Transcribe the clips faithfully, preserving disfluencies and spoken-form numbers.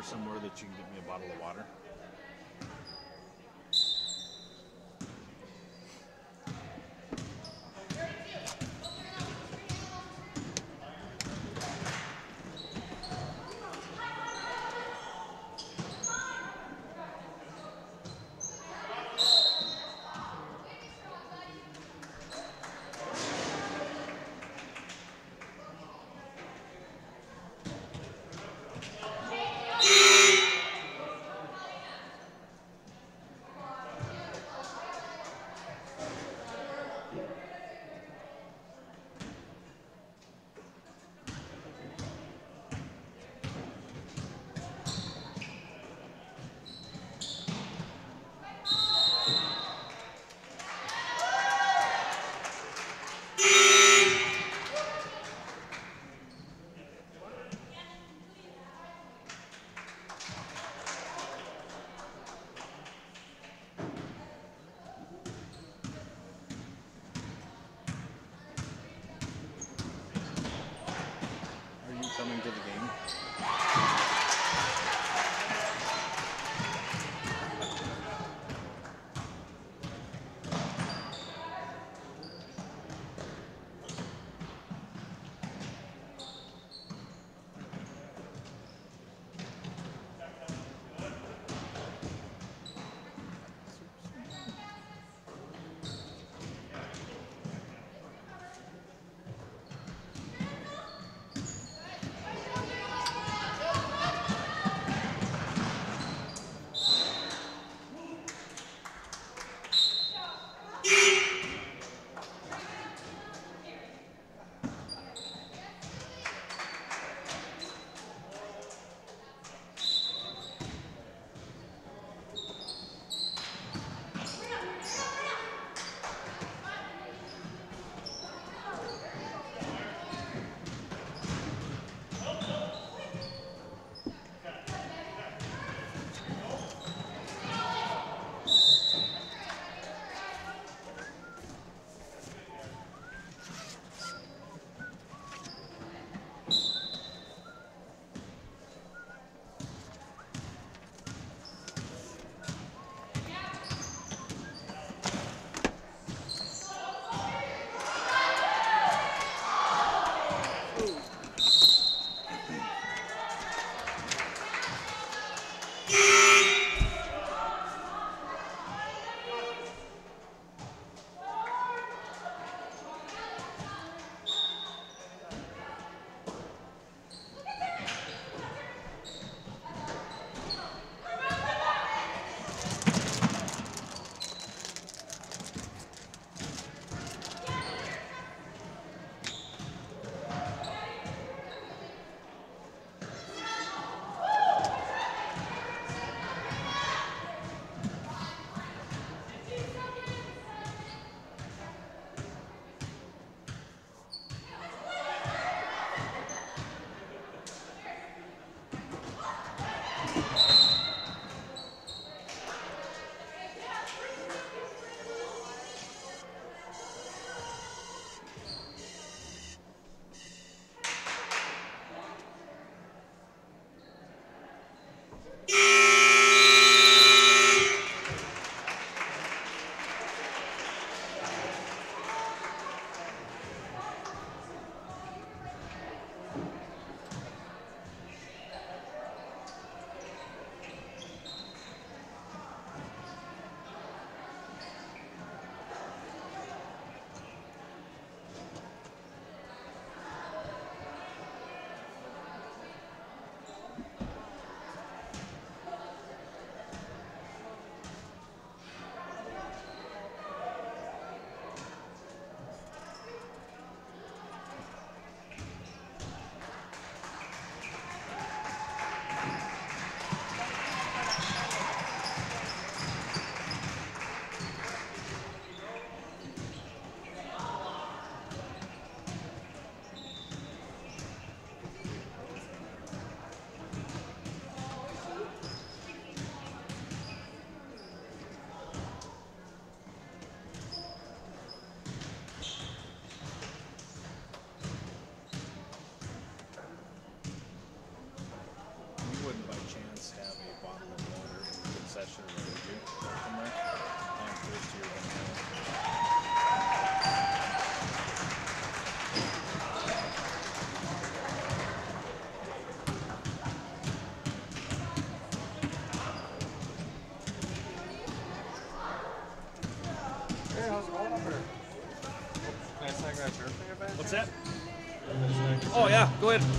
somewhere that you can get me a bottle of water? Are you coming to the game? should have raised you somewhere. I'm first to your window. Hey, how's it going up there? Can I snag that shirt for you, Ben? What's that? Can I snag the Oh shirt? yeah, go ahead.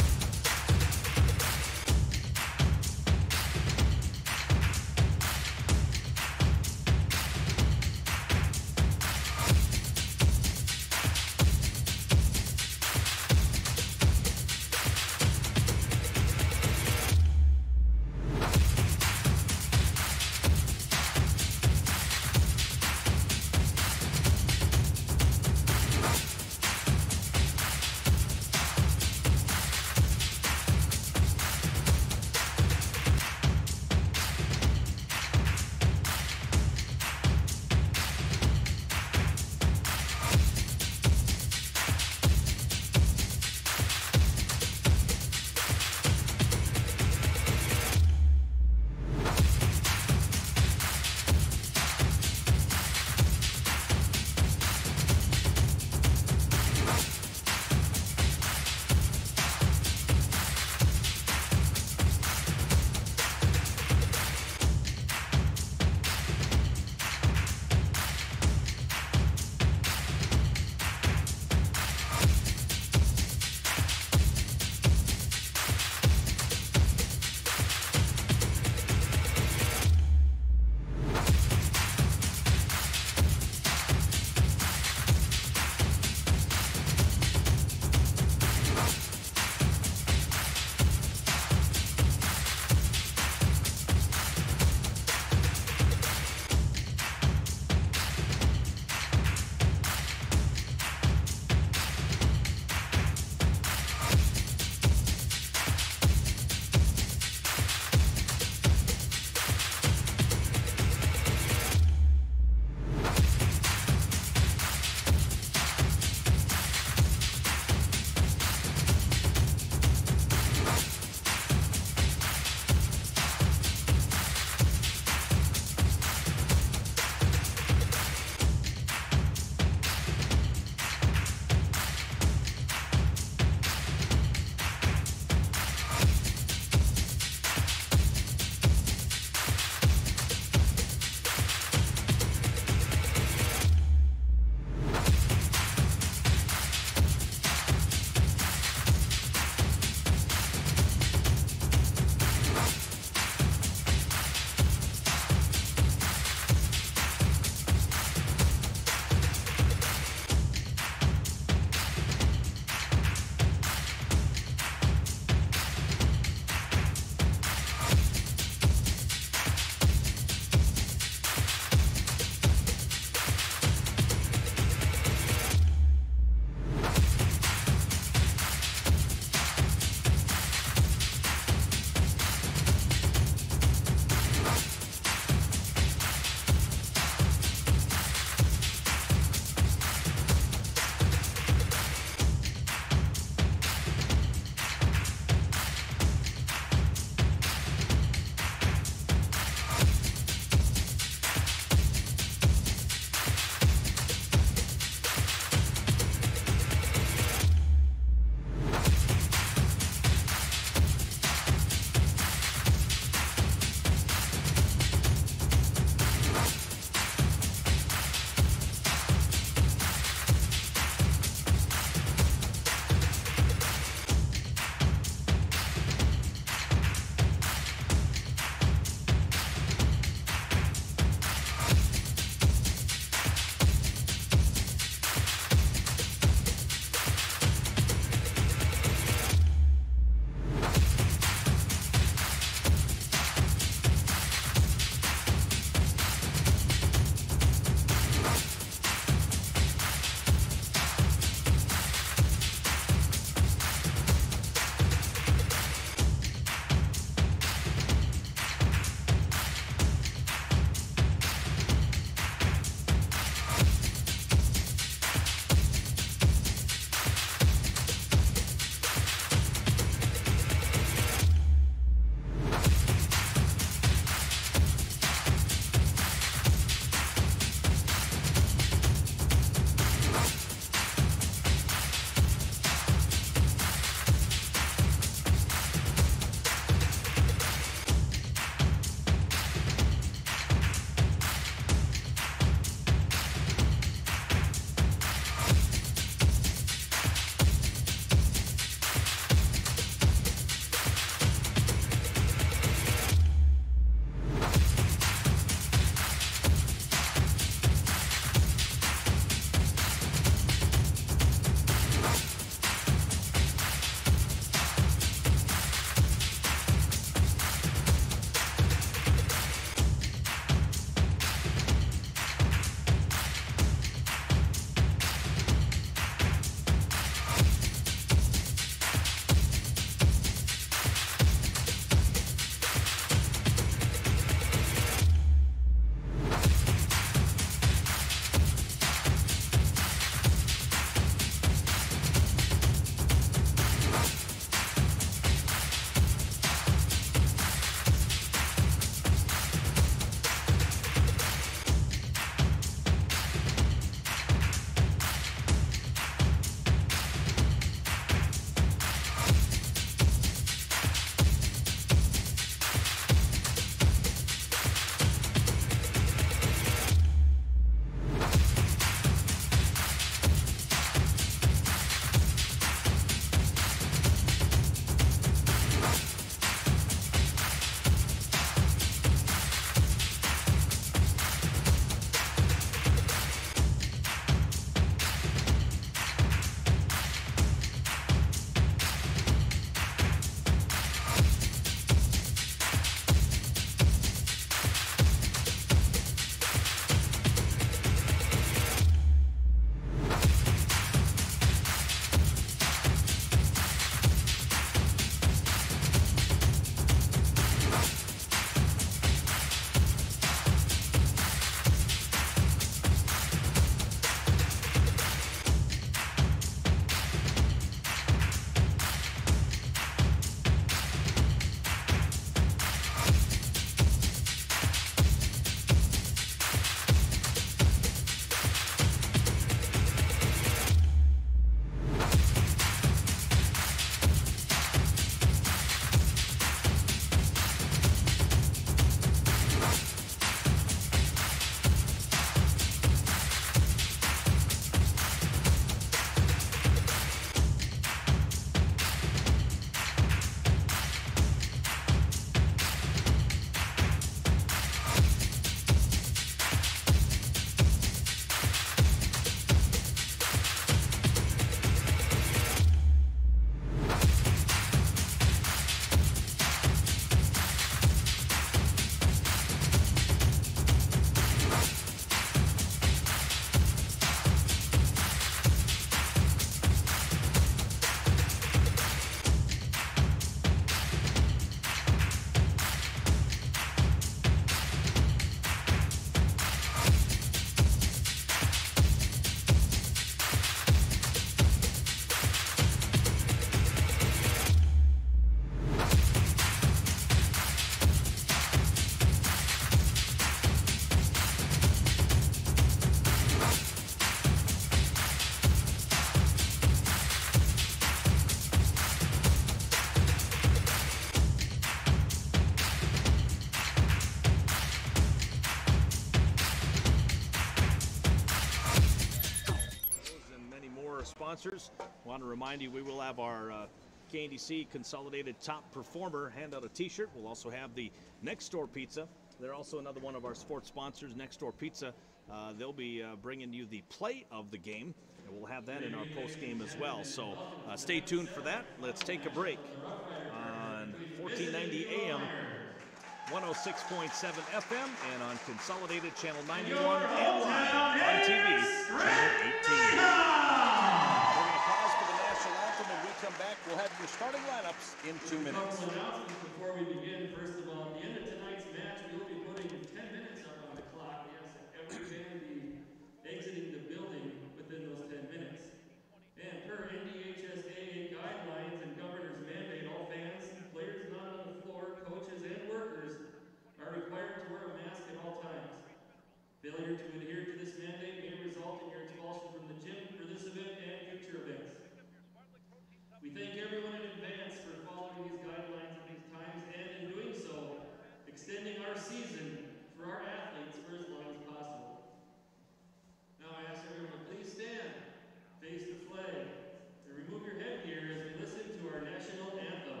sponsors. I want to remind you we will have our uh, K N D C Consolidated Top Performer hand out a t-shirt. We'll also have the Next Door Pizza. They're also another one of our sports sponsors, Next Door Pizza. Uh, they'll be uh, bringing you the play of the game, and we'll have that in our post game as well. So uh, stay tuned for that. Let's take a break on fourteen ninety A M, one oh six point seven F M, and on Consolidated Channel ninety-one and live on T V, Channel eighteen. We're going to pause for the national anthem. When we come back, we'll have your starting lineups in two minutes. Before we begin, first of all, at the end of tonight's match, we will be putting ten minutes up on the clock. We ask that every fan be exiting the building within those ten minutes. And per N D H S A A guidelines and governor's mandate, all fans, players not on the floor, coaches, and workers are required to wear a mask at all times. Failure to adhere to this mandate may result in your expulsion from the gym for this event and future events. We thank everyone in advance for following these guidelines at these times, and in doing so, extending our season for our athletes for as long as possible. Now I ask everyone to please stand, face the flag, and remove your headgear as we listen to our national anthem.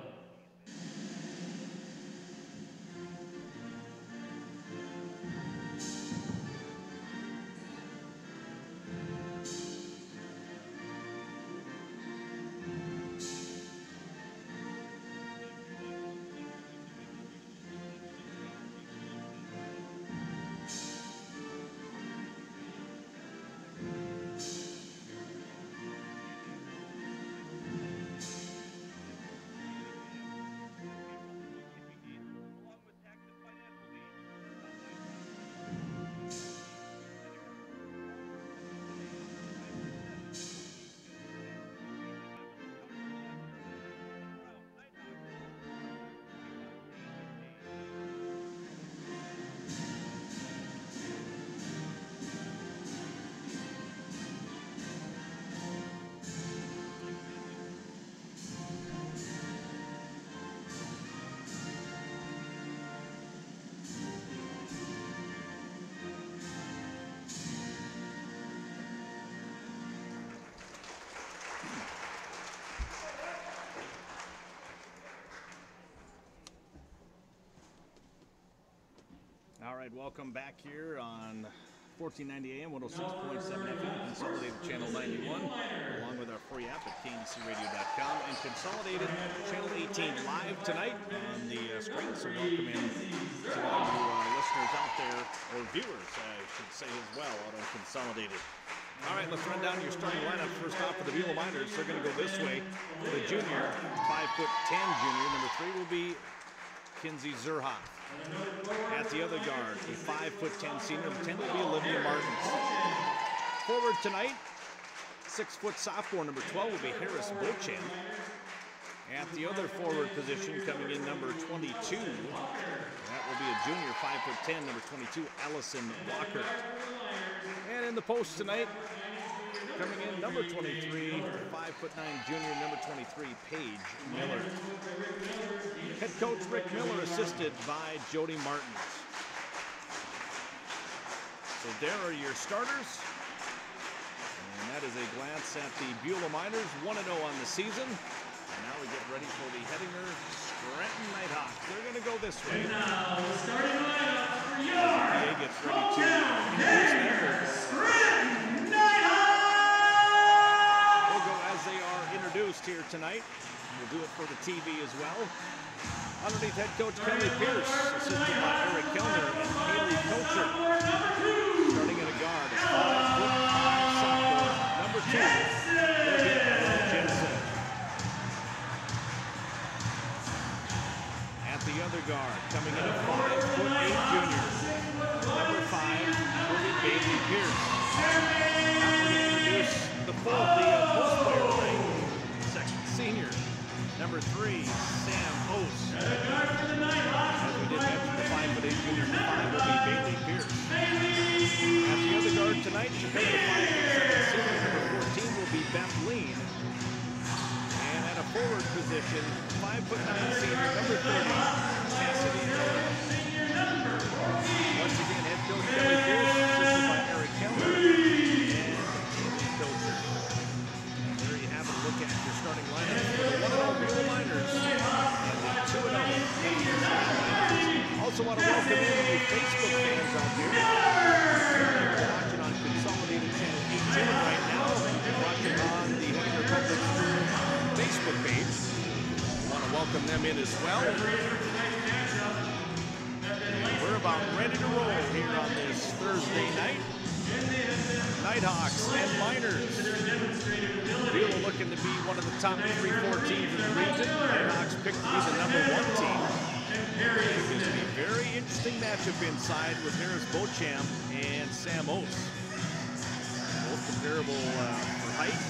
All right, welcome back here on fourteen ninety A M, one oh six point seven F M, Consolidated Channel ninety-one, along with our free app at K N D C radio dot com, and Consolidated Channel eighteen live tonight on the uh, screen. So welcome in to all you uh, listeners out there, or viewers, I should say as well, out on Consolidated. All right, let's run down your starting lineup. First off for the Beulah Miners, they're going to go this way. For the junior, five foot ten junior, number three will be Kinsey Zerhoff. At the other guard, a five foot ten senior, number ten will be Olivia Martins. Forward tonight, six foot sophomore, number twelve will be Harris Beauchamp. At the other forward position, coming in number twenty-two, that will be a junior, five foot ten, number twenty-two, Allison Walker. And in the post tonight, coming in number twenty-three, five foot nine junior, number twenty-three, Paige Miller. Head coach Rick Miller, assisted by Jody Martins. So there are your starters. And that is a glance at the Beulah Miners, one and oh on the season. And now we get ready for the Hettinger Scranton Nighthawks. They're going to go this way. And now, the starting lineup for you. As the gets ready to introduce them. Scranton Nighthawks! We'll go as they are introduced here tonight. We'll do it for the T V as well. Underneath head coach Kelly Pierce, assisted by Eric Kellner and Haley Kocher. Starting at a guard, a five foot five sophomore, number two, Jensen. At the other guard, coming in a five foot eight junior, number five, will be Bailey Pierce. Now we're going to introduce the full, the uh, post player tonight, second senior, number three, Sam Oates. As we did mention, the five foot eight junior, number five will be Bailey Pierce. At the other guard tonight, compared to five foot seven senior, number fourteen will be Beth Lean. And at a forward position, five foot nine senior, number thirty, Cassidy Miller. Once again, head coach Kelly Pierce, assisted by Eric Kellner and Haley Kocher. new Facebook fans out there. You're watching on Consolidated Channel eighteen right now. You're watching on the Henry Republic Facebook page. I want to welcome them in as well. We're about ready to roll here on this Thursday night. Nighthawks and Miners. Beulah looking to be one of the top three, four teams in the region. Nighthawks picked to be the number one team. It's going to be a very interesting matchup inside with Harris Beauchamp and Sam Oates. Both comparable uh, for height.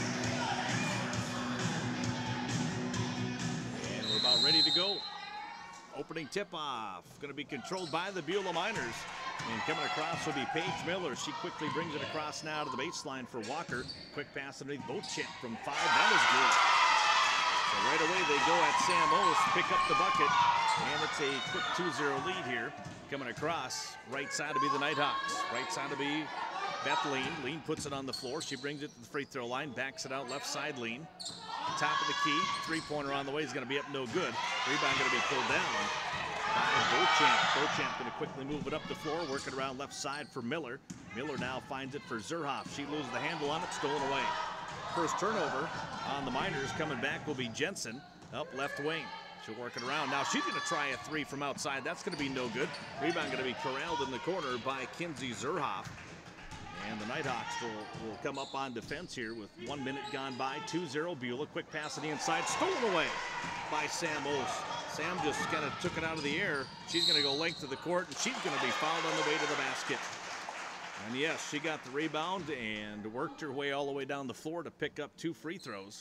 And we're about ready to go. Opening tip-off, going to be controlled by the Beulah Miners. And coming across will be Paige Miller. She quickly brings it across now to the baseline for Walker. Quick pass underneath Beauchamp from five. That is good. So right away they go at Sam Oates, pick up the bucket. And it's a quick two zero lead here. Coming across, right side to be the Nighthawks. Right side to be Beth Lean. Lean puts it on the floor. She brings it to the free throw line, backs it out left side Lean. Top of the key, three-pointer on the way is going to be up no good. Rebound going to be pulled down by Beauchamp. Beauchamp going to quickly move it up the floor, working around left side for Miller. Miller now finds it for Zerhoff. She loses the handle on it, stolen away. First turnover on the Miners coming back will be Jensen up left wing. She'll work it around. Now she's going to try a three from outside. That's going to be no good. Rebound going to be corralled in the corner by Kinsey Zerhoff. And the Nighthawks will, will come up on defense here with one minute gone by. two zero Beulah. Quick pass to the inside. Stolen away by Sam Oates. Sam just kind of took it out of the air. She's going to go length of the court, and she's going to be fouled on the way to the basket. And yes, she got the rebound and worked her way all the way down the floor to pick up two free throws.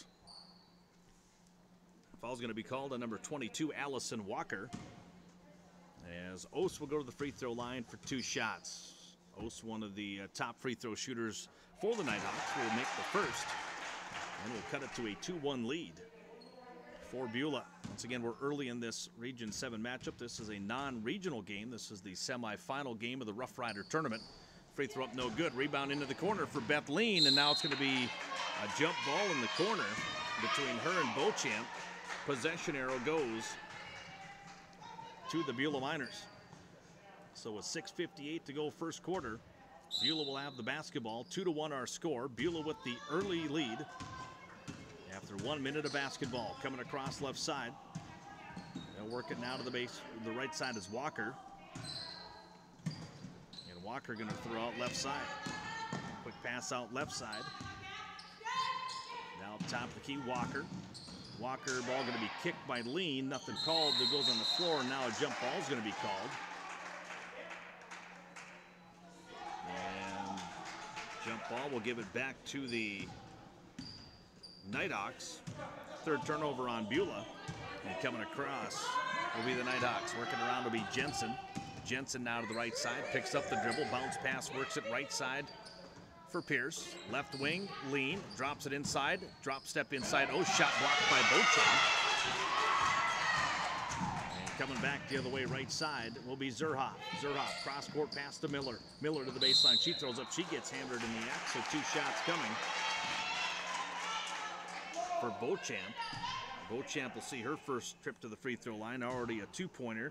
Foul's going to be called on number twenty-two, Allison Walker. As Oates will go to the free throw line for two shots. Oates, one of the uh, top free throw shooters for the Nighthawks, will make the first. And we'll cut it to a two one lead for Beulah. Once again, we're early in this Region seven matchup. This is a non-regional game. This is the semifinal game of the Rough Rider tournament. Free throw up no good. Rebound into the corner for Beth Lean, and now it's going to be a jump ball in the corner between her and Beauchamp. Possession arrow goes to the Beulah Miners. So with six fifty-eight to go first quarter, Beulah will have the basketball. Two to one our score. Beulah with the early lead after one minute of basketball. Coming across left side. They'll work it now to the base. The right side is Walker. And Walker going to throw out left side. Quick pass out left side. Now top of the key, Walker. Walker ball going to be kicked by Lean. Nothing called. That goes on the floor. And now a jump ball is going to be called. And jump ball will give it back to the Nighthawks. Third turnover on Beulah. And coming across will be the Nighthawks. Working around will be Jensen. Jensen now to the right side. Picks up the dribble. Bounce pass. Works it right side for Pierce. Left wing. Lean. Drops it inside. Drop step inside. Oh, shot blocked by Beauchamp. Coming back the other way, right side, will be Zerhoff. Zerhoff, cross-court pass to Miller. Miller to the baseline. She throws up. She gets hammered in the act, so two shots coming for Beauchamp. Beauchamp will see her first trip to the free throw line. Already a two-pointer.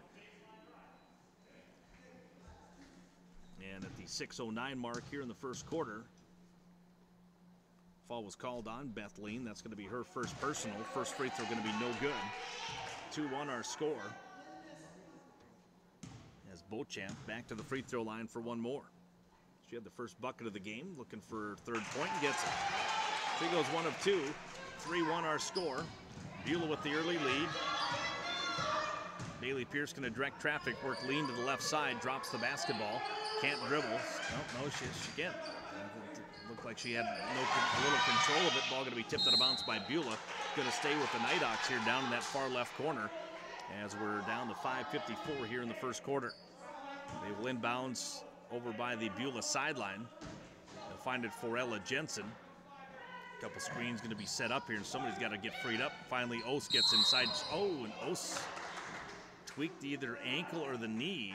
And at the six oh nine mark here in the first quarter, foul was called on Beth Lean. That's going to be her first personal. First free throw going to be no good. two one our score. As Beauchamp back to the free throw line for one more. She had the first bucket of the game, looking for third point and gets it. She goes one of two. three one our score. Beulah with the early lead. Bailey Pierce going to direct traffic, work Lean to the left side, drops the basketball. Can't dribble. No, no, she, she can't. Looked like she had no, a little control of it. Ball going to be tipped out of bounds by Beulah. Going to stay with the Nighthawks here down in that far left corner as we're down to five fifty-four here in the first quarter. They will inbounds over by the Beulah sideline. They'll find it for Ella Jensen. A couple screens going to be set up here, and somebody's got to get freed up. Finally, Oates gets inside. Oh, and Oates tweaked either ankle or the knee.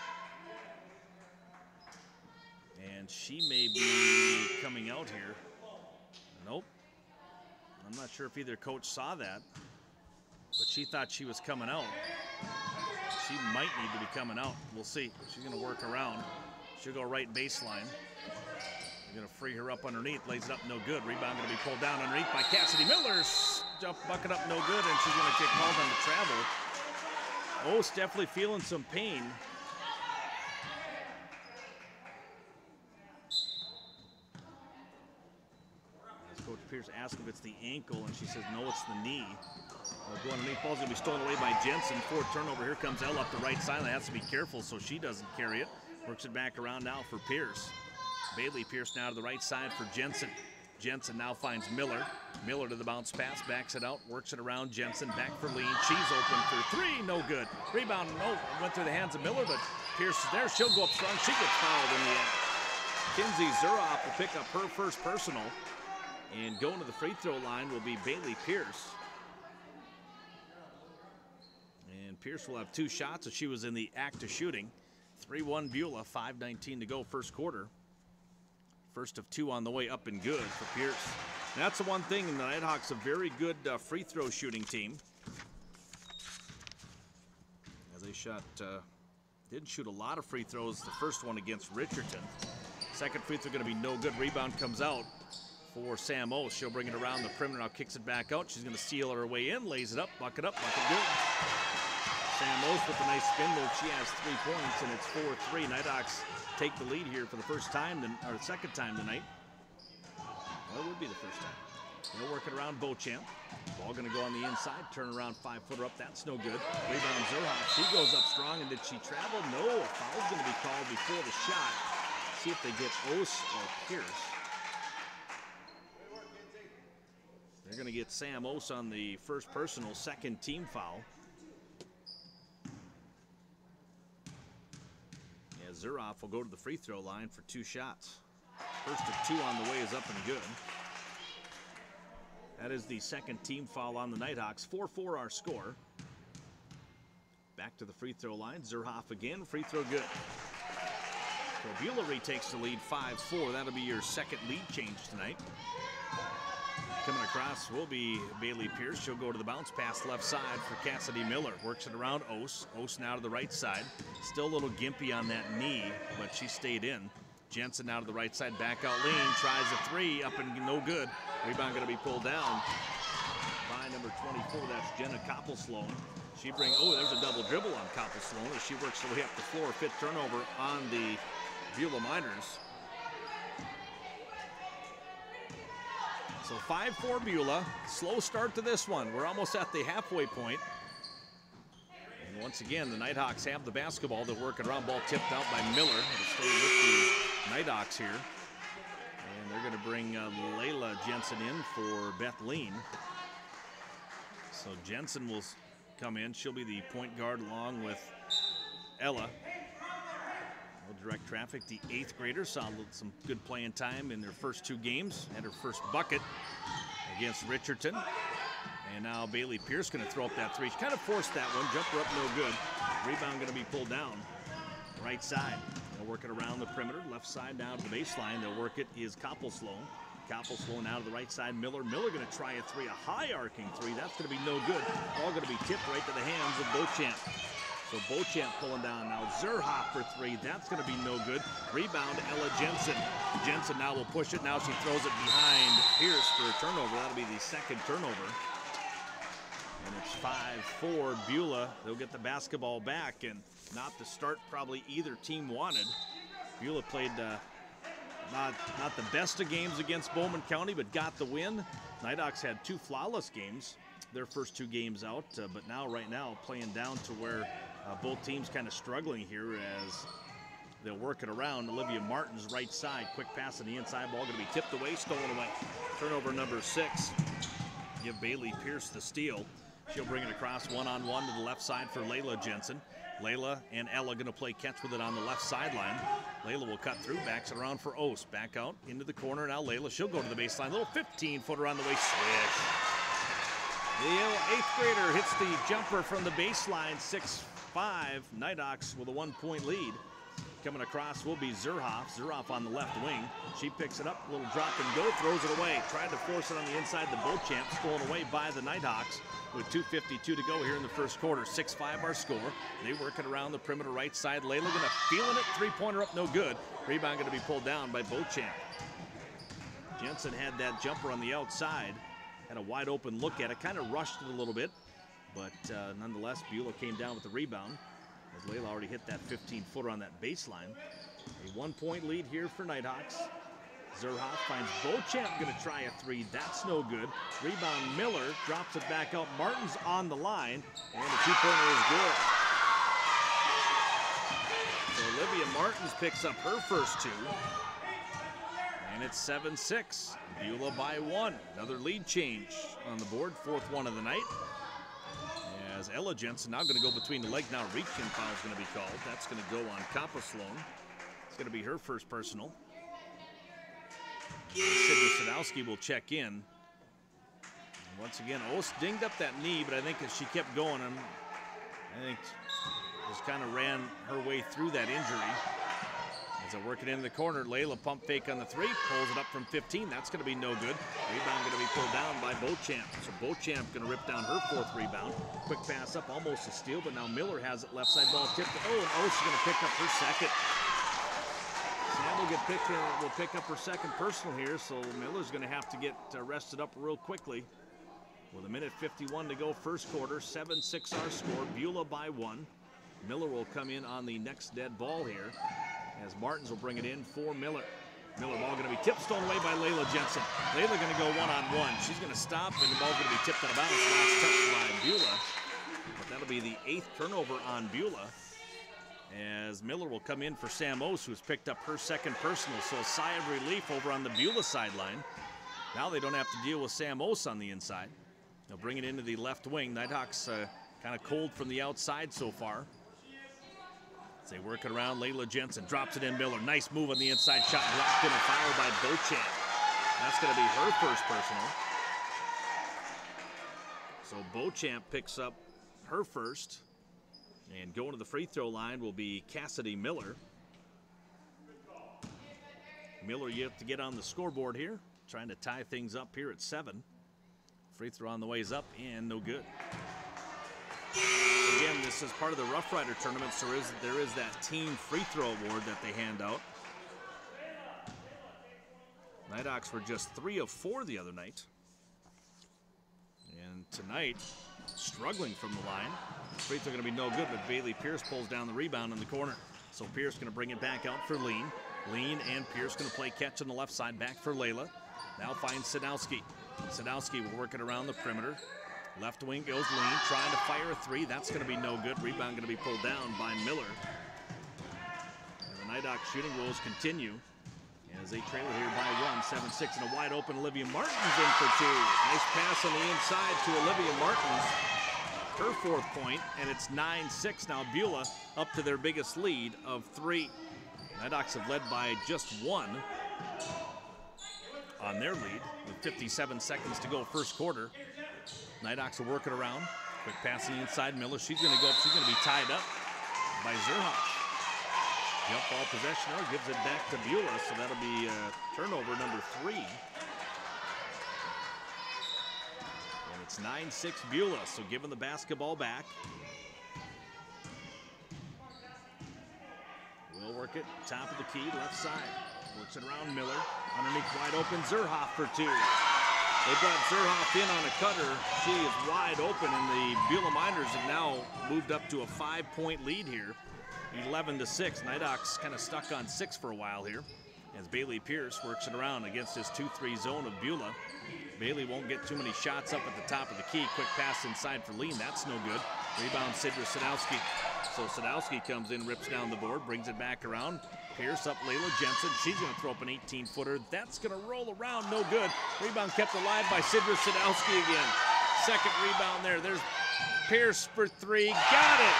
And she may be coming out here. Nope. I'm not sure if either coach saw that, but she thought she was coming out. she might need to be coming out. We'll see. She's going to work around. She'll go right baseline. You're going to free her up underneath. Lays it up, no good. Rebound going to be pulled down underneath by Cassidy Miller. Jump bucket up, no good, and she's going to get called on the travel. O's definitely feeling some pain. As Coach Pierce asks if it's the ankle, and she says no, it's the knee. Uh, going underneath, ball's going to be stolen away by Jensen. Forward turnover. Here comes Elle up the right side. Has to be careful so she doesn't carry it. Works it back around now for Pierce. Bailey Pierce now to the right side for Jensen. Jensen now finds Miller. Miller to the bounce pass, backs it out, works it around Jensen, back for Lean. She's open for three, no good. Rebound, no, went through the hands of Miller, but Pierce is there. She'll go up strong. She gets fouled in the end. Kinsey Zuroff will pick up her first personal, and going to the free throw line will be Bailey Pierce. And Pierce will have two shots as she was in the act of shooting. three one Beulah, five nineteen to go first quarter. First of two on the way up and good for Pierce. And that's the one thing, and the Nighthawks a very good uh, free throw shooting team. As they shot, uh, didn't shoot a lot of free throws the first one against Richardson. Second free throw going to be no good. Rebound comes out for Sam Oates. She'll bring it around the perimeter, now kicks it back out. She's going to steal her way in, lays it up, bucket up, bucket good. Sam Oates with a nice spin move. She has three points, and it's four three. Nighthawks take the lead here for the first time, or the second time tonight. Well, it would be the first time. They'll work it around Beauchamp. Ball going to go on the inside, turn around, five-footer up. That's no good. Rebound Zerhoff. She goes up strong, and did she travel? No, a foul's going to be called before the shot. See if they get Oates or Pierce. They're going to get Sam Oates on the first personal, second team foul. Zuroff will go to the free throw line for two shots. First of two on the way is up and good. That is the second team foul on the Nighthawks. four four our score. Back to the free throw line. Zuroff again. Free throw good. So Beulah retakes the lead five four. That'll be your second lead change tonight. Coming across will be Bailey Pierce. She'll go to the bounce pass left side for Cassidy Miller. Works it around Oates. Oates now to the right side. Still a little gimpy on that knee, but she stayed in. Jensen now to the right side. Back out Lean. Tries a three. Up and no good. Rebound going to be pulled down by number twenty-four. That's Jenna Koppel-Sloan. She brings, oh, there's a double dribble on Koppel-Sloan as she works her way up the floor. Fifth turnover on the Beulah Miners. So five four Beulah. Slow start to this one. We're almost at the halfway point. And once again, the Nighthawks have the basketball. They're working around. Ball tipped out by Miller. It'll stay with the Nighthawks here. And they're going to bring uh, Layla Jensen in for Beth Lean. So Jensen will come in. She'll be the point guard along with Ella. We'll direct traffic. The eighth graders saw some good playing time in their first two games. Had her first bucket against Richardson. And now Bailey Pierce going to throw up that three. She kind of forced that one. Jumper up, no good. Rebound going to be pulled down. Right side. They'll work it around the perimeter. Left side down to the baseline. They'll work it is Koppel-Sloan. Koppel-Sloan out to the right side. Miller. Miller going to try a three. A high arcing three. That's going to be no good. All going to be tipped right to the hands of Beauchamp. So Beauchamp pulling down now. Zerhoff for three. That's going to be no good. Rebound, Ella Jensen. Jensen now will push it. Now she throws it behind Pierce for a turnover. That'll be the second turnover. And it's five four Beulah. They'll get the basketball back, and not the start probably either team wanted. Beulah played uh, not, not the best of games against Bowman County, but got the win. Nighthawks had two flawless games, their first two games out, uh, but now right now playing down to where Uh, both teams kind of struggling here as they'll work it around. Olivia Martin's right side. Quick pass on the inside. Ball going to be tipped away, stolen away. Turnover number six. Give Bailey Pierce the steal. She'll bring it across one-on-one to the left side for Layla Jensen. Layla and Ella going to play catch with it on the left sideline. Layla will cut through, backs it around for Oates. Back out into the corner. Now Layla, she'll go to the baseline. Little fifteen-footer on the way. Switch. The eighth grader hits the jumper from the baseline. six five. Nighthawks with a one-point lead. Coming across will be Zerhoff. Zerhoff on the left wing. She picks it up, a little drop and go, throws it away. Tried to force it on the inside. The Beauchamp stolen away by the Nighthawks with two fifty-two to go here in the first quarter. six five our score. They work it around the perimeter right side. Layla gonna feeling it. Three-pointer up, no good. Rebound gonna be pulled down by Beauchamp. Jensen had that jumper on the outside. Had a wide open look at it. Kind of rushed it a little bit. But uh, nonetheless, Beulah came down with the rebound, as Layla already hit that fifteen-footer on that baseline. A one-point lead here for Nighthawks. Zerhoff finds Beauchamp, gonna try a three. That's no good. Rebound Miller, drops it back out. Martin's on the line, and the two-pointer is good. So Olivia Martins picks up her first two. And it's seven six. Beulah by one. Another lead change on the board, fourth one of the night. As Ella Jensen now going to go between the leg. Now reach-in foul is going to be called. That's going to go on Kappa Sloan. It's going to be her first personal. Sidney Sadowski will check in. And once again, Ost dinged up that knee, but I think as she kept going, and I think just kind of ran her way through that injury. As they work it into the corner, Layla pump fake on the three, pulls it up from fifteen. That's going to be no good. Rebound going to be pulled down by Beauchamp. So Beauchamp going to rip down her fourth rebound. Quick pass up, almost a steal, but now Miller has it left side ball tipped. Oh, and O's going to pick up her second. Sam will get picked. Uh, will pick up her second personal here. So Miller's going to have to get uh, rested up real quickly. With a minute fifty-one to go, first quarter, seven six our score. Beulah by one. Miller will come in on the next dead ball here, as Martins will bring it in for Miller. Miller ball going to be tipped, stolen away by Layla Jensen. Layla going to go one-on-one. She's going to stop, and the ball's going to be tipped out of bounds. Last touch by Beulah. But that'll be the eighth turnover on Beulah, as Miller will come in for Sam Ose, who's picked up her second personal. So a sigh of relief over on the Beulah sideline. Now they don't have to deal with Sam Ose on the inside. They'll bring it into the left wing. Nighthawks uh, kind of cold from the outside so far. As they work it around, Layla Jensen drops it in. Miller, nice move on the inside shot, blocked in a foul by Beauchamp. That's going to be her first personal. So Beauchamp picks up her first, and going to the free throw line will be Cassidy Miller. Miller, you have to get on the scoreboard here, trying to tie things up here at seven. Free throw on the ways up, and no good. Again, this is part of the Rough Rider tournament, so there is, there is that team free throw award that they hand out. Nighthawks were just three of four the other night. And tonight, struggling from the line. Free throw going to be no good, but Bailey Pierce pulls down the rebound in the corner. So Pierce going to bring it back out for Lean. Lean and Pierce going to play catch on the left side, back for Layla. Now finds Sadowski. Sadowski will work it around the perimeter. Left wing goes Lean, trying to fire a three. That's going to be no good. Rebound going to be pulled down by Miller. And the Nighthawks shooting woes continue as they trail it here by one, seven six, and a wide open Olivia Martins in for two. Nice pass on the inside to Olivia Martins. Her fourth point, and it's nine six now. Beulah up to their biggest lead of three. Nighthawks have led by just one on their lead with fifty-seven seconds to go first quarter. Nighthawks will work it around. Quick pass on the inside. Miller, she's going to go up. She's going to be tied up by Zerhoff. Jump ball possession there, gives it back to Beulah, so that'll be uh, turnover number three. And it's nine six Beulah, so giving the basketball back. We'll work it, top of the key, left side. Works it around Miller. Underneath wide open, Zerhoff for two. They brought Zerhoff in on a cutter. She is wide open, and the Beulah Miners have now moved up to a five-point lead here. eleven to six. Nighthawks kind of stuck on six for a while here as Bailey Pierce works it around against his two three zone of Beulah. Bailey won't get too many shots up at the top of the key. Quick pass inside for Lean. That's no good. Rebound, Sidra Sadowski. So Sadowski comes in, rips down the board, brings it back around. Pierce up Layla Jensen. She's going to throw up an eighteen-footer. That's going to roll around. No good. Rebound kept alive by Sidra Sadowski again. Second rebound there. There's Pierce for three. Got it.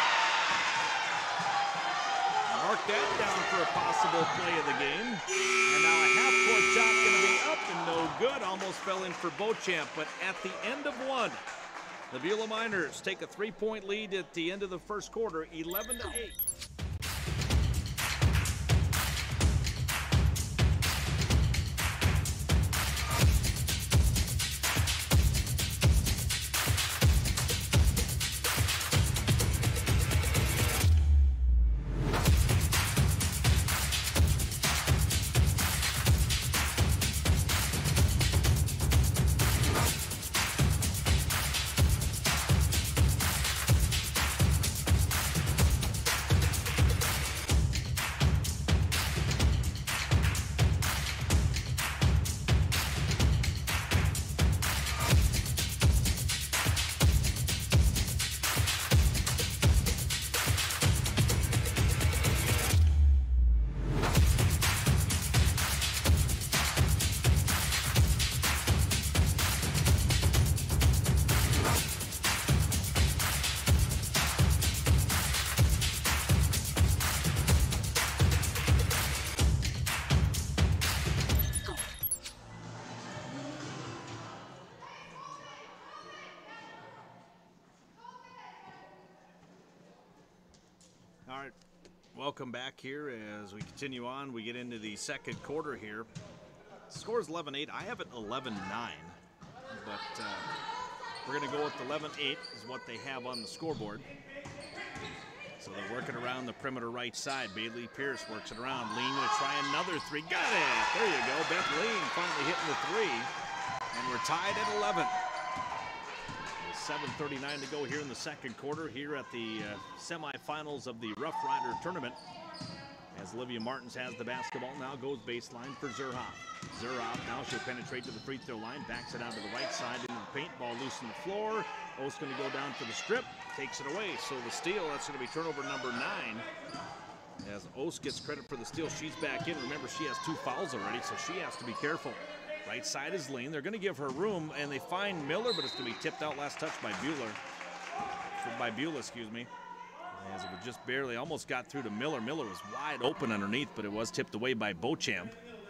Mark that down for a possible play of the game. And now a half-court shot going to be up and no good. Almost fell in for Beauchamp, but at the end of one, the Beulah Miners take a three-point lead at the end of the first quarter, eleven to eight. welcome back here as we continue on. We get into the second quarter here. Score's eleven eight. I have it eleven nine, but uh, we're going to go with eleven eight is what they have on the scoreboard. So they're working around the perimeter right side. Bailey Pierce works it around. Lean going to try another three. Got it. There you go. Beth Lean finally hitting the three. And we're tied at eleven. seven thirty-nine to go here in the second quarter here at the uh, semifinals of the Rough Rider tournament. As Olivia Martins has the basketball, now goes baseline for Zerhoff. Zerhoff now she'll penetrate to the free throw line, backs it out to the right side into the paint, ball loose on the floor. O's going to go down for the strip, takes it away. So the steal, that's going to be turnover number nine. As O's gets credit for the steal, she's back in. Remember, she has two fouls already, so she has to be careful. Right side is Lean. They're going to give her room, and they find Miller, but it's going to be tipped out last touch by Bueller. By Beulah, excuse me. As it was just barely, almost got through to Miller. Miller was wide open underneath, but it was tipped away by Beauchamp.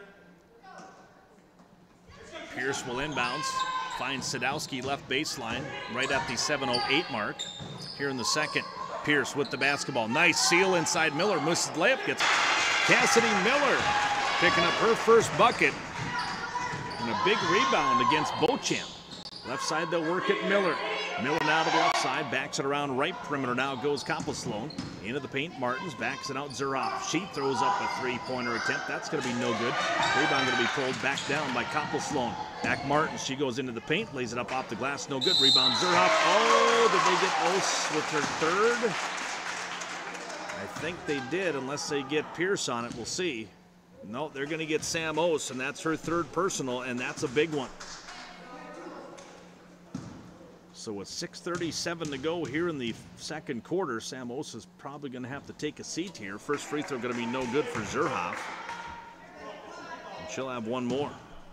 Pierce will inbounds. Finds Sadowski left baseline, right at the seven oh eight mark. Here in the second, Pierce with the basketball. Nice seal inside Miller. Misses the layup, gets Cassidy Miller picking up her first bucket. And a big rebound against Beauchamp. Left side, they'll work at Miller. Miller now to the left side, backs it around right perimeter. Now goes Coppelsloan. Into the paint, Martins backs it out. Zerhoff. She throws up a three-pointer attempt. That's going to be no good. Rebound going to be pulled back down by Coppelsloan. Back Martins. She goes into the paint, lays it up off the glass. No good. Rebound Zerhoff. Oh, did they get Ose with her third? I think they did, unless they get Pierce on it. We'll see. No, they're going to get Sam Ose, and that's her third personal, and that's a big one. So with six thirty-seven to go here in the second quarter, Sam Ose is probably going to have to take a seat here. First free throw going to be no good for Zerhoff. And she'll have one more.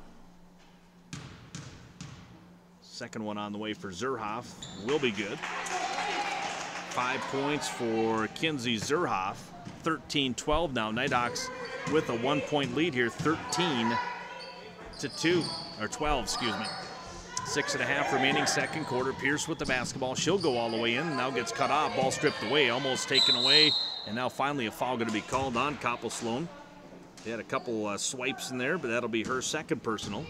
Second one on the way for Zerhoff will be good. Five points for Kinsey Zerhoff. thirteen twelve now. Nighthawks with a one-point lead here, thirteen to two, or twelve, excuse me. Six and a half remaining second quarter. Pierce with the basketball. She'll go all the way in. Now gets cut off. Ball stripped away. Almost taken away. And now finally a foul going to be called on Coppelsloan. They had a couple uh, swipes in there, but that'll be her second personal.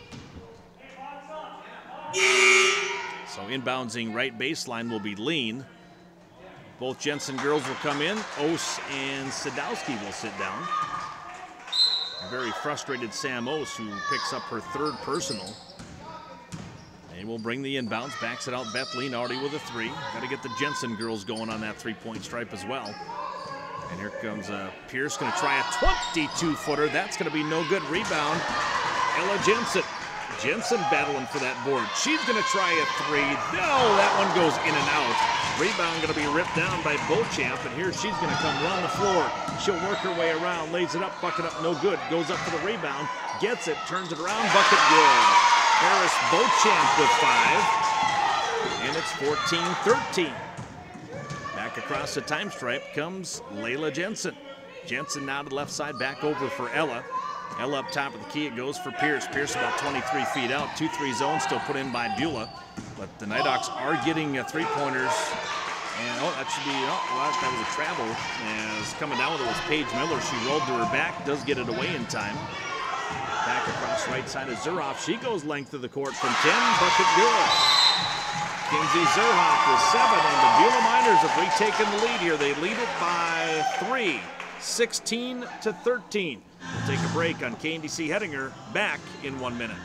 So inboundsing right baseline will be Lean. Both Jensen girls will come in. Ose and Sadowski will sit down. A very frustrated Sam Ose, who picks up her third personal. And will bring the inbounds, backs it out. Beth Lean already with a three. Got to get the Jensen girls going on that three-point stripe as well. And here comes uh, Pierce, going to try a twenty-two footer. That's going to be no good. Rebound, Ella Jensen. Jensen battling for that board. She's going to try a three. No, that one goes in and out. Rebound going to be ripped down by Beauchamp, and here she's going to come run the floor. She'll work her way around, lays it up, bucket up, no good. Goes up for the rebound, gets it, turns it around, bucket good. Harris Beauchamp with five, and it's fourteen thirteen. Back across the time stripe comes Layla Jensen. Jensen now to the left side, back over for Ella. Ella up top of the key, it goes for Pierce. Pierce about twenty-three feet out, two three zone still put in by Beulah. But the Nighthawks are getting uh, three-pointers. And, oh, that should be, oh, well, that was a travel. As coming down with it was Paige Miller. She rolled to her back, does get it away in time. Back across right side of Zerhoff. She goes length of the court from ten, bucket good. Kinsey Zerhoff with seven, and the Beulah Miners have retaken the lead here. They lead it by three, sixteen to thirteen. We'll take a break on K N D C Hettinger, back in one minute.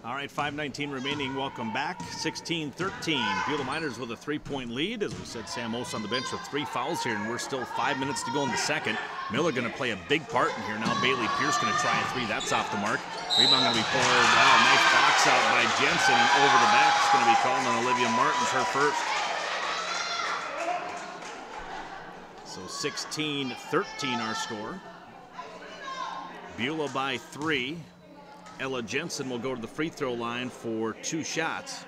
All right, five nineteen remaining. Welcome back. sixteen thirteen. Beulah Miners with a three-point lead. As we said, Sam Oss on the bench with three fouls here, and we're still five minutes to go in the second. Miller going to play a big part in here. Now Bailey Pierce going to try a three. That's off the mark. Rebound going to be pulled. Wow, nice box out by Jensen. Over the back. It's going to be called on Olivia Martins, her first. So sixteen thirteen our score. Beulah by three. Ella Jensen will go to the free throw line for two shots.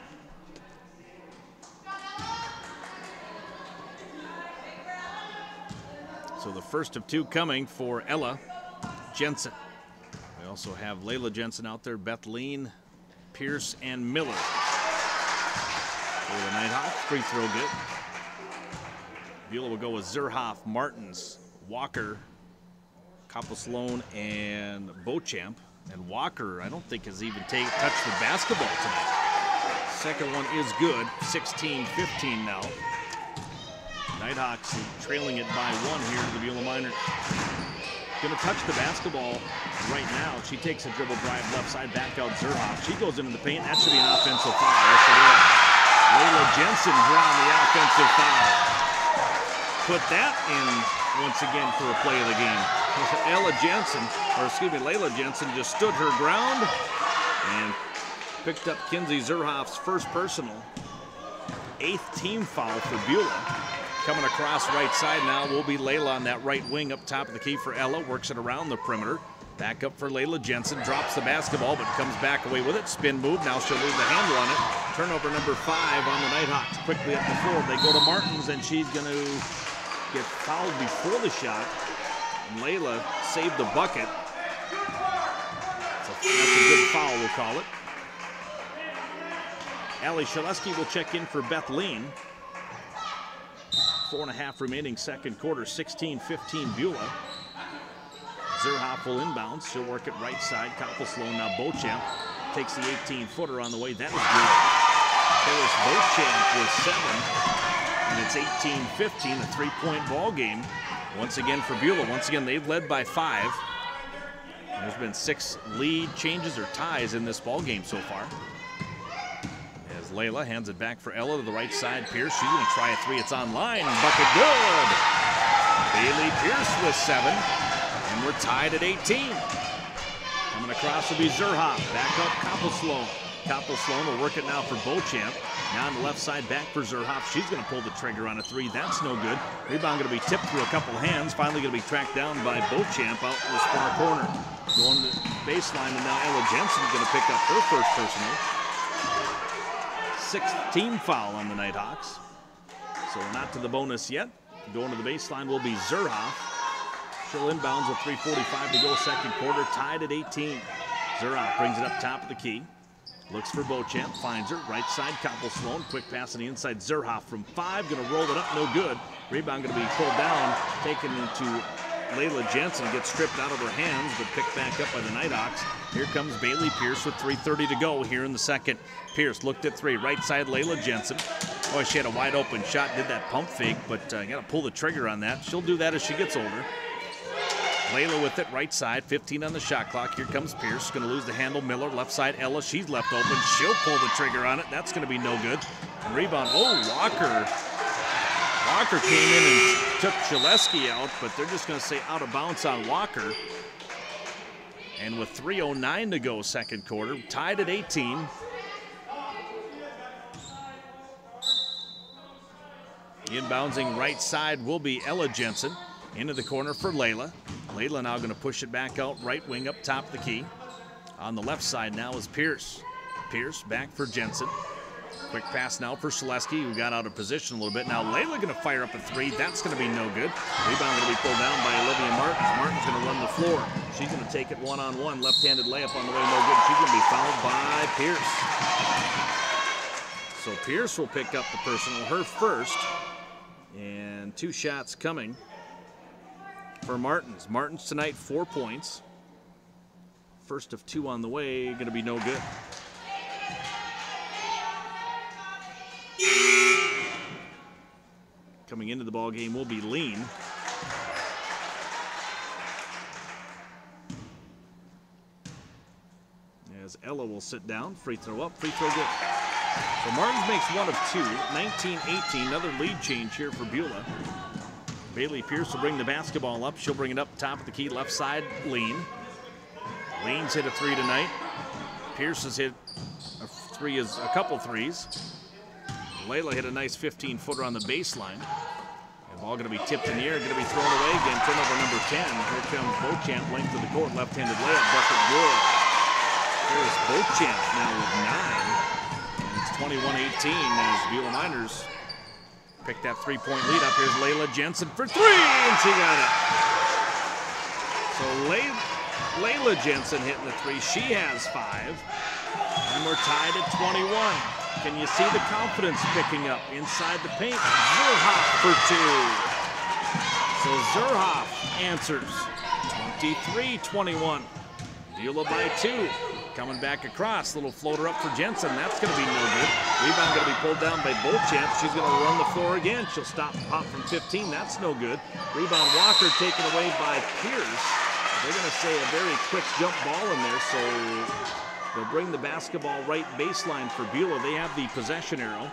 So the first of two coming for Ella Jensen. We also have Layla Jensen out there, Bethleen, Pierce, and Miller. For the Nighthawks, free throw good. Beulah will go with Zerhoff, Martins, Walker, Copple-Sloan, and Beauchamp. And Walker, I don't think has even take, touched the basketball tonight. Second one is good, sixteen fifteen now. Nighthawks trailing it by one here to the Beulah Miners. Gonna touch the basketball right now. She takes a dribble drive left side, back out Zerhoff. She goes into the paint. That should be an offensive foul. Yes, it is. Layla Jensen drawing the offensive foul. Put that in once again for a play of the game. Ella Jensen, or excuse me, Layla Jensen just stood her ground and picked up Kinsey Zerhoff's first personal. Eighth team foul for Beulah. Coming across right side now will be Layla on that right wing up top of the key for Ella. Works it around the perimeter. Back up for Layla Jensen. Drops the basketball but comes back away with it. Spin move. Now she'll lose the handle on it. Turnover number five on the Nighthawks. Quickly up the floor. They go to Martins and she's going to get fouled before the shot. And Layla saved the bucket. So that's a good foul, we'll call it. Allie Shaleski will check in for Bethleen. Four and a half remaining second quarter, sixteen fifteen Beulah. Zerhoff will inbound. She'll work it right side. Copple-Sloan now Beauchamp takes the eighteen footer on the way. That is good. Paris Beauchamp with seven. And it's eighteen fifteen, a three-point ball game. Once again for Beulah. Once again, they've led by five. There's been six lead changes or ties in this ball game so far. As Layla hands it back for Ella to the right side. Pierce, she's going to try a three. It's online. Bucket good. Bailey Pierce with seven. And we're tied at eighteen. Coming across will be Zerhoff. Back up Copple-Sloan. Copple-Sloan will work it now for Beauchamp. Now on the left side, back for Zerhoff. She's going to pull the trigger on a three. That's no good. Rebound going to be tipped through a couple hands. Finally going to be tracked down by Beauchamp out in this far corner. Going to baseline, and now Ella Jensen is going to pick up her first personal. Sixth team foul on the Nighthawks. So we're not to the bonus yet. Going to the baseline will be Zerhoff. She'll inbounds with three forty-five to go second quarter. Tied at eighteen. Zerhoff brings it up top of the key. Looks for Beauchamp, finds her. Right side, Copple-Sloan. Quick pass on the inside. Zerhoff from five. Going to roll it up, no good. Rebound going to be pulled down. Taken into Layla Jensen. Gets stripped out of her hands, but picked back up by the Nighthawks. Here comes Bailey Pierce with three thirty to go here in the second. Pierce looked at three. Right side, Layla Jensen. Oh, she had a wide open shot. Did that pump fake, but uh, got to pull the trigger on that. She'll do that as she gets older. Layla with it, right side, fifteen on the shot clock. Here comes Pierce, going to lose the handle. Miller, left side, Ella, she's left open. She'll pull the trigger on it. That's going to be no good. And rebound, oh, Walker. Walker came in and took Shaleski out, but they're just going to say out of bounds on Walker. And with three oh nine to go second quarter, tied at eighteen. Inbouncing right side will be Ella Jensen. Into the corner for Layla. Layla now going to push it back out right wing up top of the key. On the left side now is Pierce. Pierce back for Jensen. Quick pass now for Shaleski, who got out of position a little bit. Now Layla going to fire up a three. That's going to be no good. Rebound going to be pulled down by Olivia Martins. Martins going to run the floor. She's going to take it one-on-one. Left-handed layup on the way, no good. She's going to be fouled by Pierce. So Pierce will pick up the personal, her first. And two shots coming for Martins. Martins tonight, four points. First of two on the way, going to be no good. Coming into the ball game will be Lean. as Ella will sit down. Free throw up, free throw good. So Martins makes one of two, nineteen eighteen. Another lead change here for Beulah. Bailey Pierce will bring the basketball up. She'll bring it up top of the key, left side, Lean. Lean's hit a three tonight. Pierce has hit a three, is a couple threes. Layla hit a nice fifteen footer on the baseline. The ball going to be tipped in the air, going to be thrown away again. Turnover number ten. Here comes Beauchamp, length of the court, left-handed layup, bucket good. Here's Beauchamp now with nine. And it's twenty-one eighteen as Beulah Miners pick that three-point lead up. Here's Layla Jensen for three, and she got it. So Lay Layla Jensen hitting the three. She has five. And we're tied at twenty-one. Can you see the confidence picking up inside the paint? Zerhoff for two. So Zerhoff answers. twenty-three twenty-one. Beulah by two. Coming back across. Little floater up for Jensen. That's going to be no good. Rebound going to be pulled down by Beauchamp. She's going to run the floor again. She'll stop and pop from fifteen. That's no good. Rebound Walker taken away by Pierce. They're going to say a very quick jump ball in there, so they'll bring the basketball right baseline for Beulah. They have the possession arrow.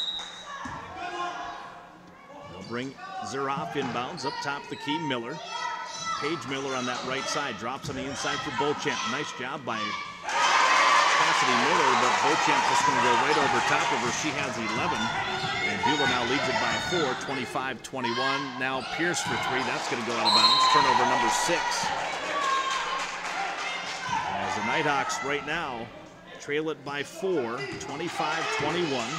They'll bring Zerhoff inbounds up top of the key. Miller. Paige Miller on that right side. Drops on the inside for Beauchamp. Nice job by Cassidy Miller, but Beauchamp just going to go right over top of her. She has eleven. And Beulah now leads it by four, twenty-five twenty-one. Now Pierce for three. That's going to go out of bounds. Turnover number six. As the Nighthawks right now trail it by four, twenty-five twenty-one.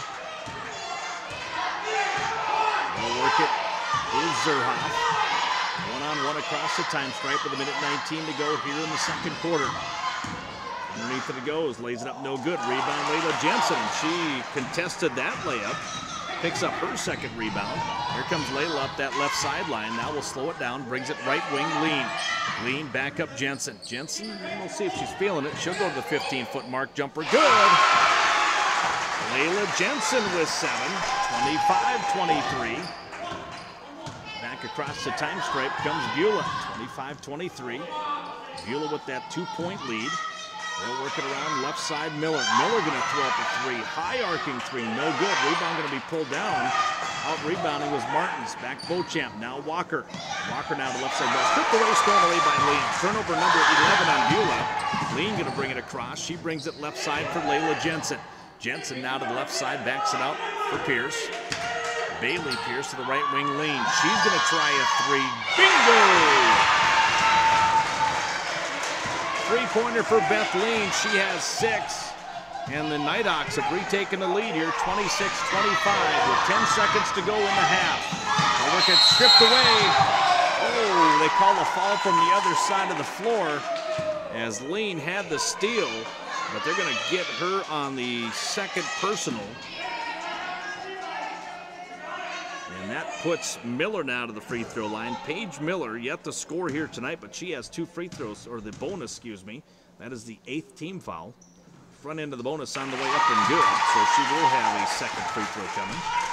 They'll work it is Zerhoff. One-on-one across the time stripe with a minute nineteen to go here in the second quarter. Underneath it goes, lays it up, no good. Rebound, Layla Jensen. She contested that layup. Picks up her second rebound. Here comes Layla up that left sideline. Now we'll slow it down. Brings it right wing, Lean. Lean back up Jensen. Jensen, we'll see if she's feeling it. She'll go to the fifteen-foot mark. Jumper good. Layla Jensen with seven. twenty-five twenty-three. Back across the time stripe comes Beulah. twenty-five twenty-three. Beulah with that two-point lead. They'll work it around left side, Miller. Miller going to throw up a three. High arcing three, no good. Rebound going to be pulled down. Out rebounding was Martins. Back Beauchamp, now Walker. Walker now to left side ball. Stripped away, stolen away by Lean. Turnover number eleven on Beulah. Lean going to bring it across. She brings it left side for Layla Jensen. Jensen now to the left side, backs it out for Pierce. Bailey Pierce to the right wing, Lean. She's going to try a three. Bingo! Three-pointer for Beth Lean. She has six. And the Nighthawks have retaken the lead here, twenty-six twenty-five, with ten seconds to go in the half. They'll work it stripped away. Oh, they call a foul from the other side of the floor as Lean had the steal, but they're going to get her on the second personal. And that puts Miller now to the free throw line. Paige Miller yet to score here tonight, but she has two free throws, or the bonus, excuse me. That is the eighth team foul. Front end of the bonus on the way up and good, so she will have a second free throw coming.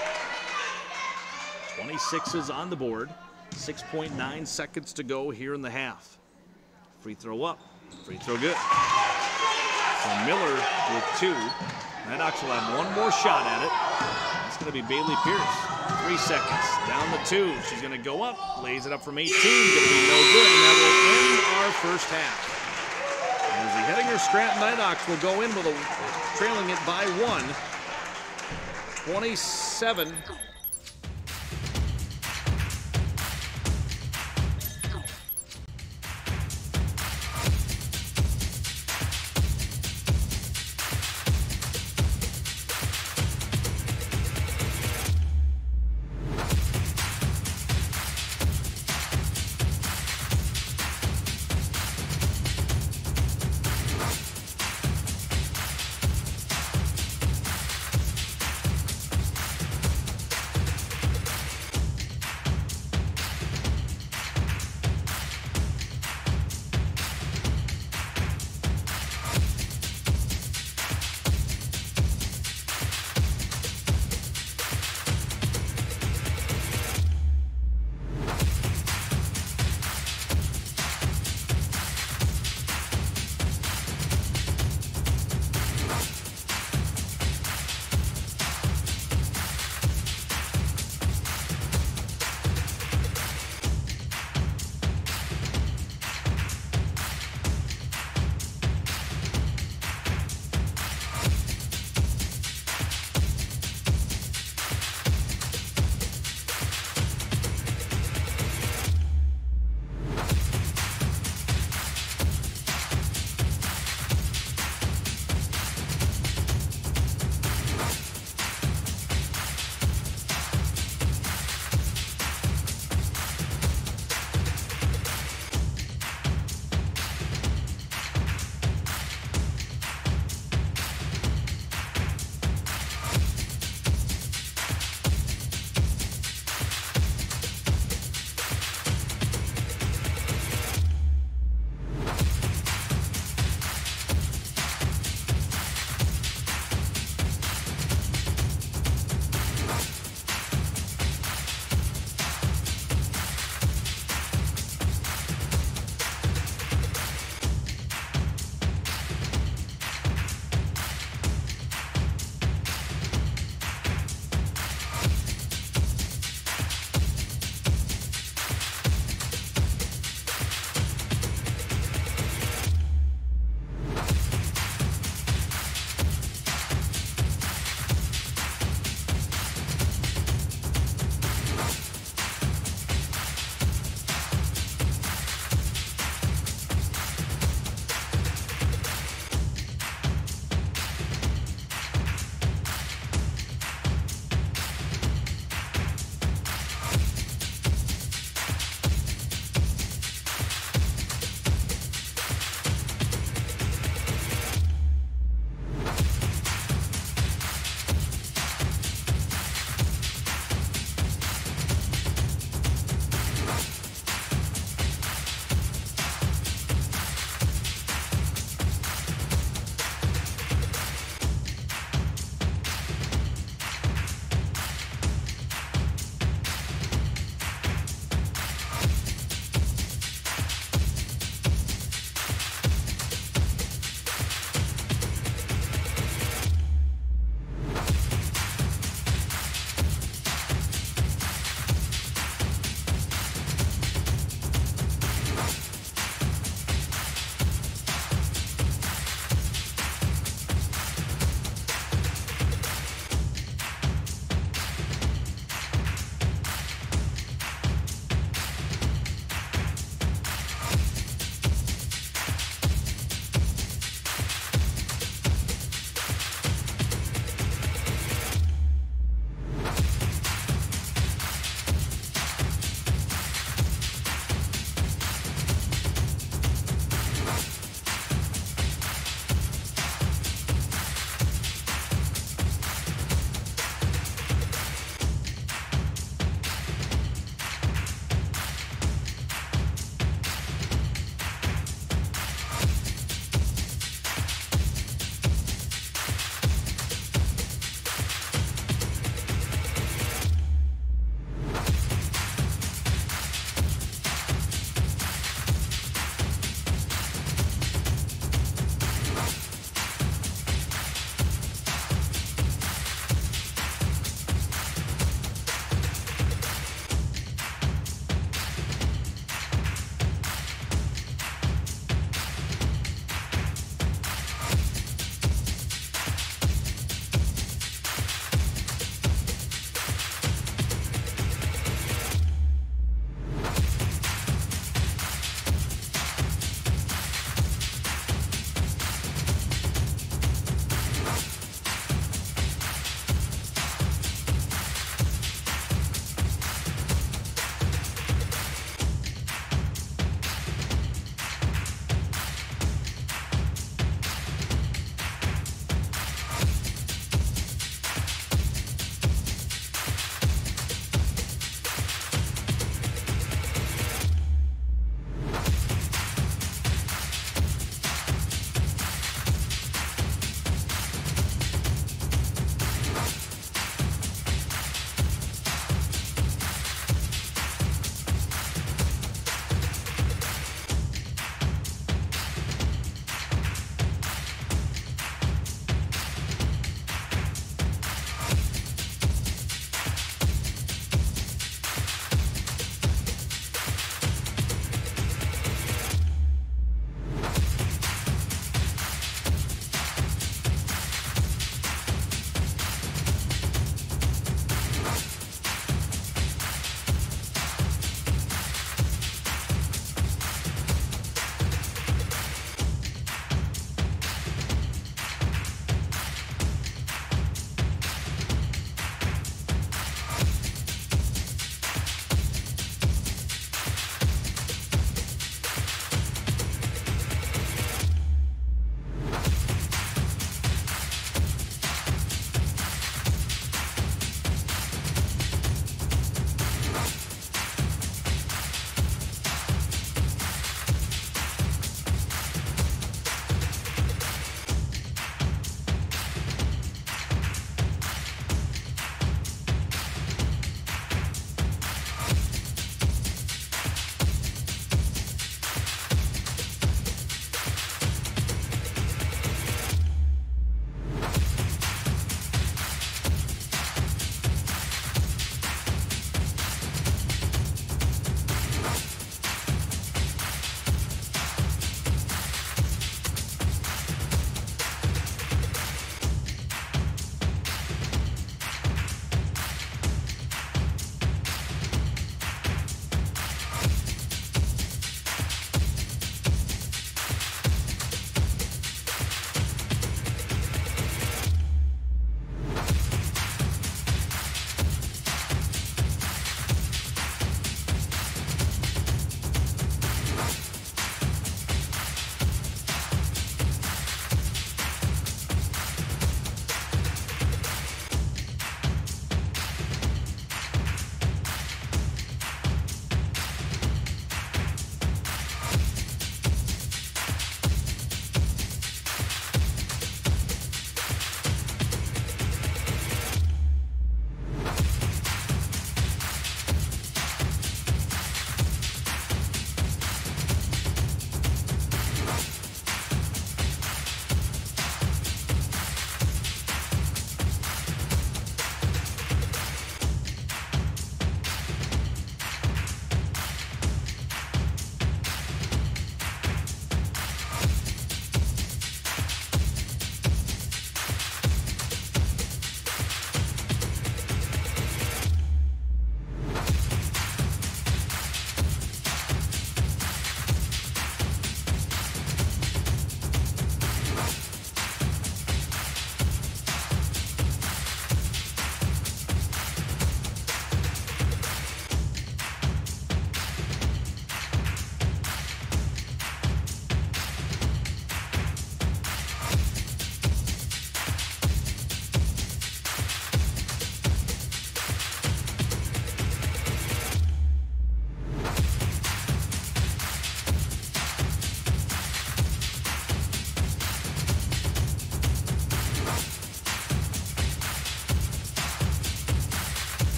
twenty-six is on the board. six point nine seconds to go here in the half. Free throw up, free throw good. So Miller with two. Nighthawks will have one more shot at it. It's going to be Bailey Pierce. Three seconds, down the two. She's going to go up, lays it up from eighteen. Going to be no good, and that will end our first half. As the Hettinger Scranton Nighthawks will go in with a trailing it by one, twenty-seven.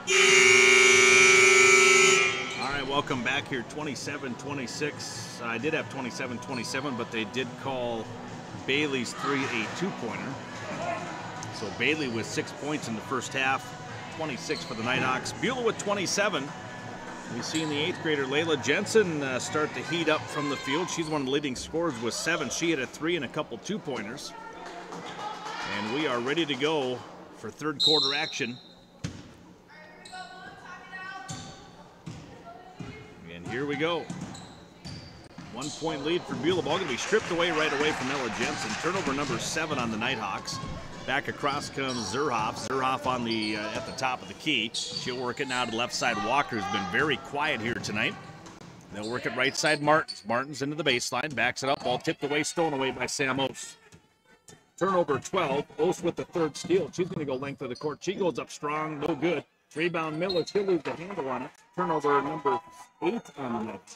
All right, welcome back here, twenty-seven twenty-six. I did have twenty-seven twenty-seven, but they did call Bailey's three a two-pointer. So Bailey with six points in the first half, twenty-six for the Nighthawks. Beulah with twenty-seven. We've seen the eighth grader Layla Jensen uh, start to heat up from the field. She's one of the leading scorers with seven. She had a three and a couple two-pointers. And we are ready to go for third quarter action. And here we go. One point lead for Beulah. Ball going to be stripped away right away from Ella Jensen. Turnover number seven on the Nighthawks. Back across comes Zerhoff. Zerhoff on the uh, at the top of the key. She'll work it now to the left side. Walker's been very quiet here tonight. They'll work it right side Martins. Martins into the baseline. Backs it up. Ball tipped away, stolen away by Sam Ose. Turnover twelve. Ose with the third steal. She's going to go length of the court. She goes up strong. No good. Rebound Miller. She'll lose the handle on it. Turnover number eight on the net.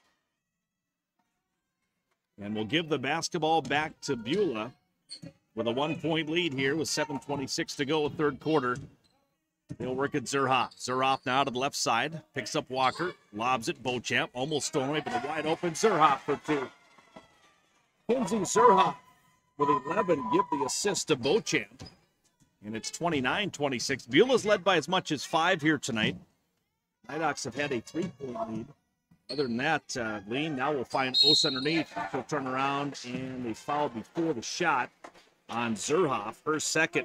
And we'll give the basketball back to Beulah with a one-point lead here with seven twenty-six to go, third quarter. They'll work at Zerhoff. Zerhoff now to the left side. Picks up Walker. Lobs it. Beauchamp. Almost stolen away, but a wide open Zerhoff for two. Kinsey Zerhoff with eleven. Give the assist to Beauchamp. And it's twenty-nine twenty-six. Beulah's led by as much as five here tonight. Nighthawks have had a three-point lead. Other than that, uh, Lean now will find Ose underneath. She'll turn around, and they fouled before the shot on Zerhoff, her second.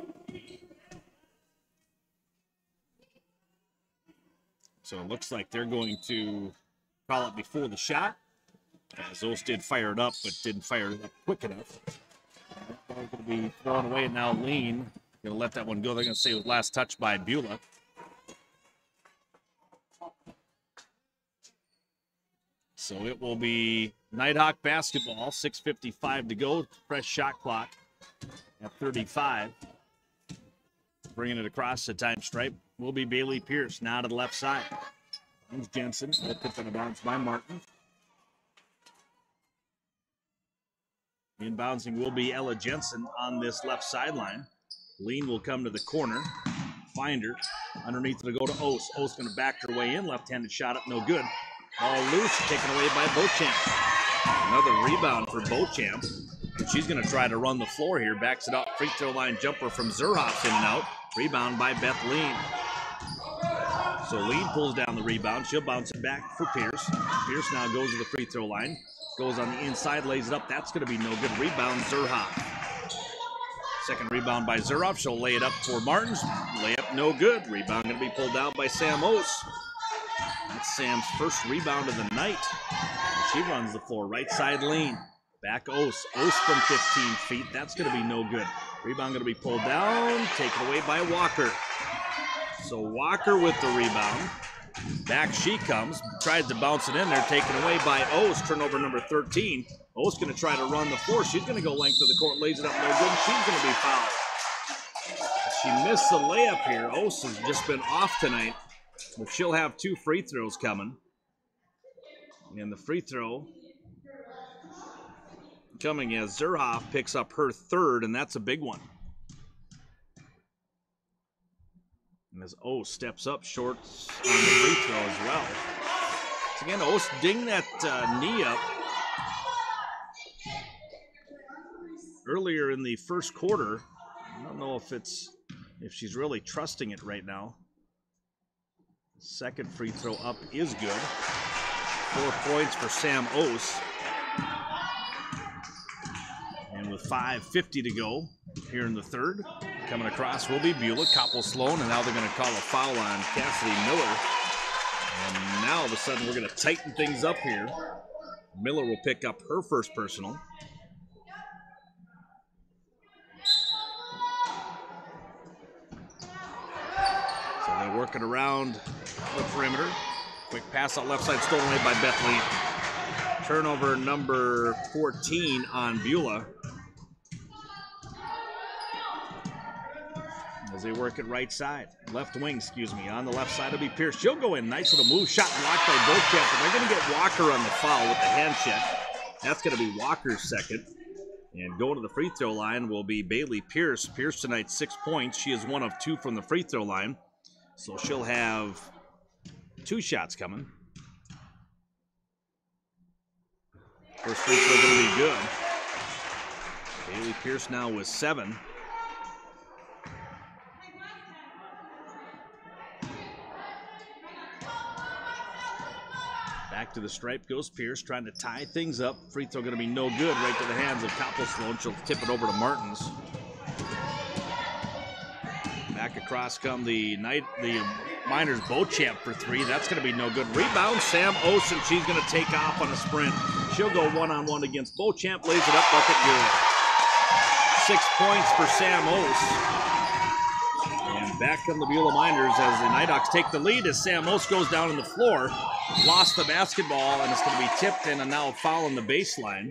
So it looks like they're going to call it before the shot, as Ose did fire it up, but didn't fire it up quick enough. They're going to be thrown away now. Lean going to let that one go. They're going to say it was last touch by Beulah. So it will be Nighthawk basketball, six fifty-five to go, fresh shot clock at thirty-five. Bringing it across the time stripe will be Bailey Pierce, now to the left side. There's Jensen, that tipped on a bounce by Martin. Inbouncing will be Ella Jensen on this left sideline. Lean will come to the corner, find her. Underneath to go to Ose. Ose going to back her way in, left-handed shot up, no good. All loose, taken away by Beauchamp. Another rebound for Beauchamp. She's going to try to run the floor here. Backs it up. Free throw line jumper from Zerhoff in and out. Rebound by Beth Lean. So Lean pulls down the rebound. She'll bounce it back for Pierce. Pierce now goes to the free throw line. Goes on the inside, lays it up. That's going to be no good. Rebound Zerhoff. Second rebound by Zerhoff. She'll lay it up for Martins. Layup no good. Rebound going to be pulled down by Sam Ose. That's Sam's first rebound of the night. She runs the floor. Right side Lean. Back Ose. Ose from fifteen feet. That's going to be no good. Rebound going to be pulled down. Taken away by Walker. So Walker with the rebound. Back she comes. Tries to bounce it in there. Taken away by Ose. Turnover number thirteen. Ose going to try to run the floor. She's going to go length of the court. Lays it up no good. She's going to be fouled. She missed the layup here. Ose has just been off tonight. But she'll have two free throws coming. And the free throw coming as Zerhoff picks up her third, and that's a big one. And as Ose steps up short on the free throw as well. So again, Ose ding that uh, knee up earlier in the first quarter. I don't know if it's if she's really trusting it right now. Second free throw up is good. Four points for Sam Ose. And with five fifty to go here in the third, coming across will be Beulah. Koppel Sloan, and now they're going to call a foul on Cassidy Miller. And now all of a sudden we're going to tighten things up here. Miller will pick up her first personal. So they work it around the perimeter. Quick pass out left side, stolen away by Beth Lean. Turnover number fourteen on Beulah. As they work it right side. Left wing, excuse me. On the left side will be Pierce. She'll go in. Nice little move. Shot blocked by Beauchamp. But they're going to get Walker on the foul with the hand check. That's going to be Walker's second. And going to the free throw line will be Bailey Pierce. Pierce tonight, six points. She is one of two from the free throw line. So she'll have two shots coming. First free throw going to be good. Bailey Pierce now with seven. Back to the stripe goes Pierce, trying to tie things up. Free throw going to be no good, right to the hands of Copplesloan. She'll tip it over to Martins. Back across come the night the Miners Beauchamp for three. That's going to be no good. Rebound, Sam Osen. She's going to take off on a sprint. She'll go one-on-one against Beauchamp. Lays it up, bucket good. Six points for Sam Ose. And back come the Beulah Miners as the Nighthawks take the lead as Sam Ose goes down on the floor. Lost the basketball, and it's going to be tipped in and now a foul on the baseline.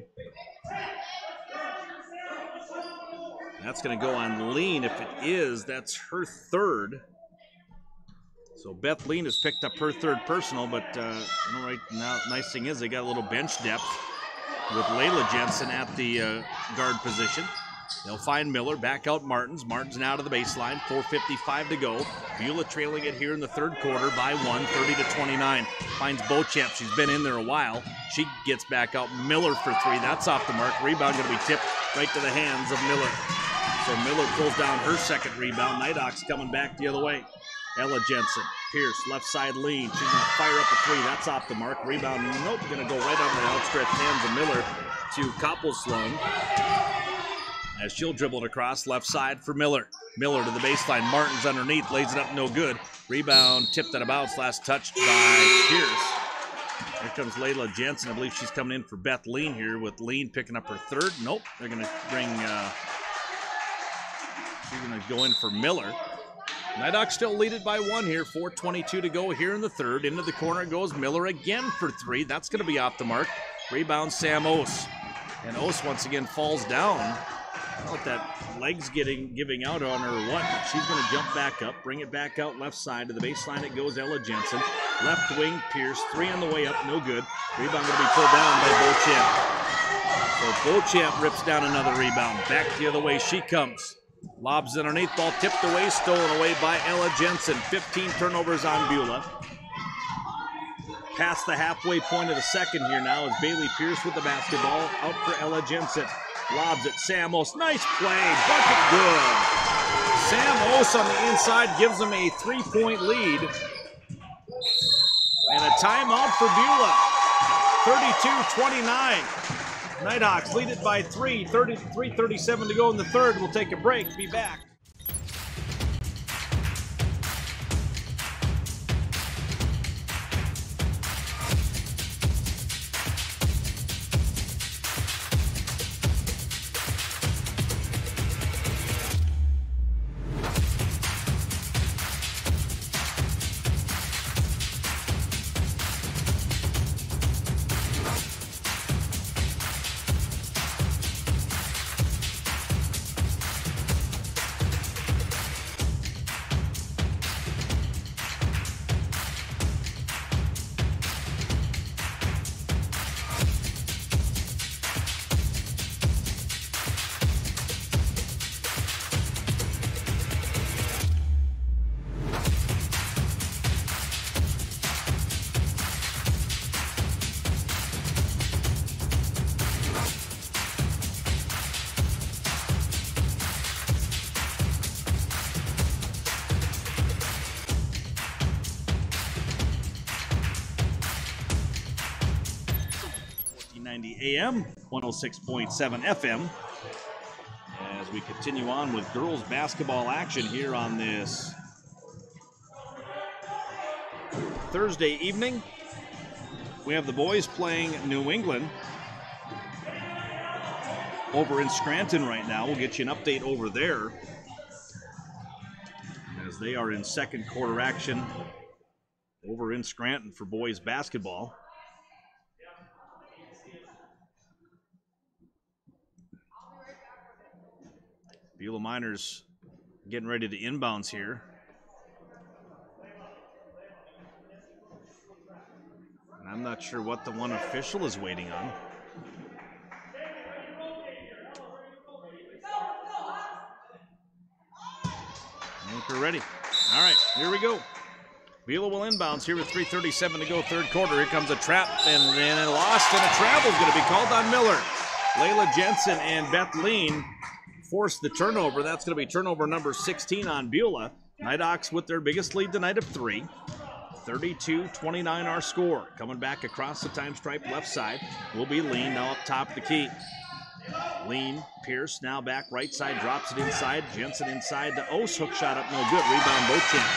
That's going to go on Lean. If it is, that's her third. So Beth Lean has picked up her third personal, but uh, you know, right now, nice thing is they got a little bench depth with Layla Jensen at the uh, guard position. They'll find Miller, back out Martins. Martins now to the baseline, four fifty-five to go. Beulah trailing it here in the third quarter by one, thirty to twenty-nine. Finds Beauchamp, she's been in there a while. She gets back out, Miller for three, that's off the mark. Rebound gonna be tipped right to the hands of Miller. So Miller pulls down her second rebound. Nighthawks coming back the other way. Ella Jensen, Pierce, left side lead. She's gonna fire up a three, that's off the mark. Rebound, nope, gonna go right on the outstretched hands of Miller to Copplesloan. As she'll dribble it across, left side for Miller. Miller to the baseline, Martins underneath, lays it up, no good. Rebound, tipped at a bounce, last touched by Pierce. Here comes Layla Jensen. I believe she's coming in for Beth Lean here with Lean picking up her third. Nope, they're gonna bring, uh, she's gonna go in for Miller. Nighthawks still lead it by one here, four twenty-two to go here in the third. Into the corner goes Miller again for three. That's gonna be off the mark. Rebound, Sam Ose. And Ose once again falls down. I don't know if that leg's getting giving out on her or what, but she's going to jump back up, bring it back out left side. To the baseline it goes Ella Jensen. Left wing, Pierce, three on the way up, no good. Rebound going to be pulled down by Beauchamp. So Beauchamp rips down another rebound. Back the other way she comes. Lobs underneath, ball tipped away, stolen away by Ella Jensen. fifteen turnovers on Beulah. Past the halfway point of the second here now is Bailey Pierce with the basketball. Out for Ella Jensen. Lobs it, Sam Ose, nice play, bucket good. Sam Ose on the inside gives them a three-point lead. And a timeout for Beulah, thirty-two twenty-nine. Nighthawks lead it by three, thirty-three thirty-seven to go in the third. We'll take a break, be back. A M, one oh six point seven F M. As we continue on with girls basketball action here on this Thursday evening. We have the boys playing New England over in Scranton right now. We'll get you an update over there as they are in second quarter action over in Scranton for boys basketball. Beulah Miners getting ready to inbounds here. And I'm not sure what the one official is waiting on. I think we're ready. All right, here we go. Beulah will inbounds here with three thirty-seven to go, third quarter. Here comes a trap, and then lost, and a travel is going to be called on Miller. Layla Jensen and Beth Lean forced the turnover. That's going to be turnover number sixteen on Beulah. Nighthawks with their biggest lead tonight of three. thirty-two twenty-nine our score. Coming back across the time stripe left side will be Lean now up top of the key. Lean, Pierce now back right side, drops it inside. Jensen inside to Ose, hook shot up, no good. Rebound Beauchamp.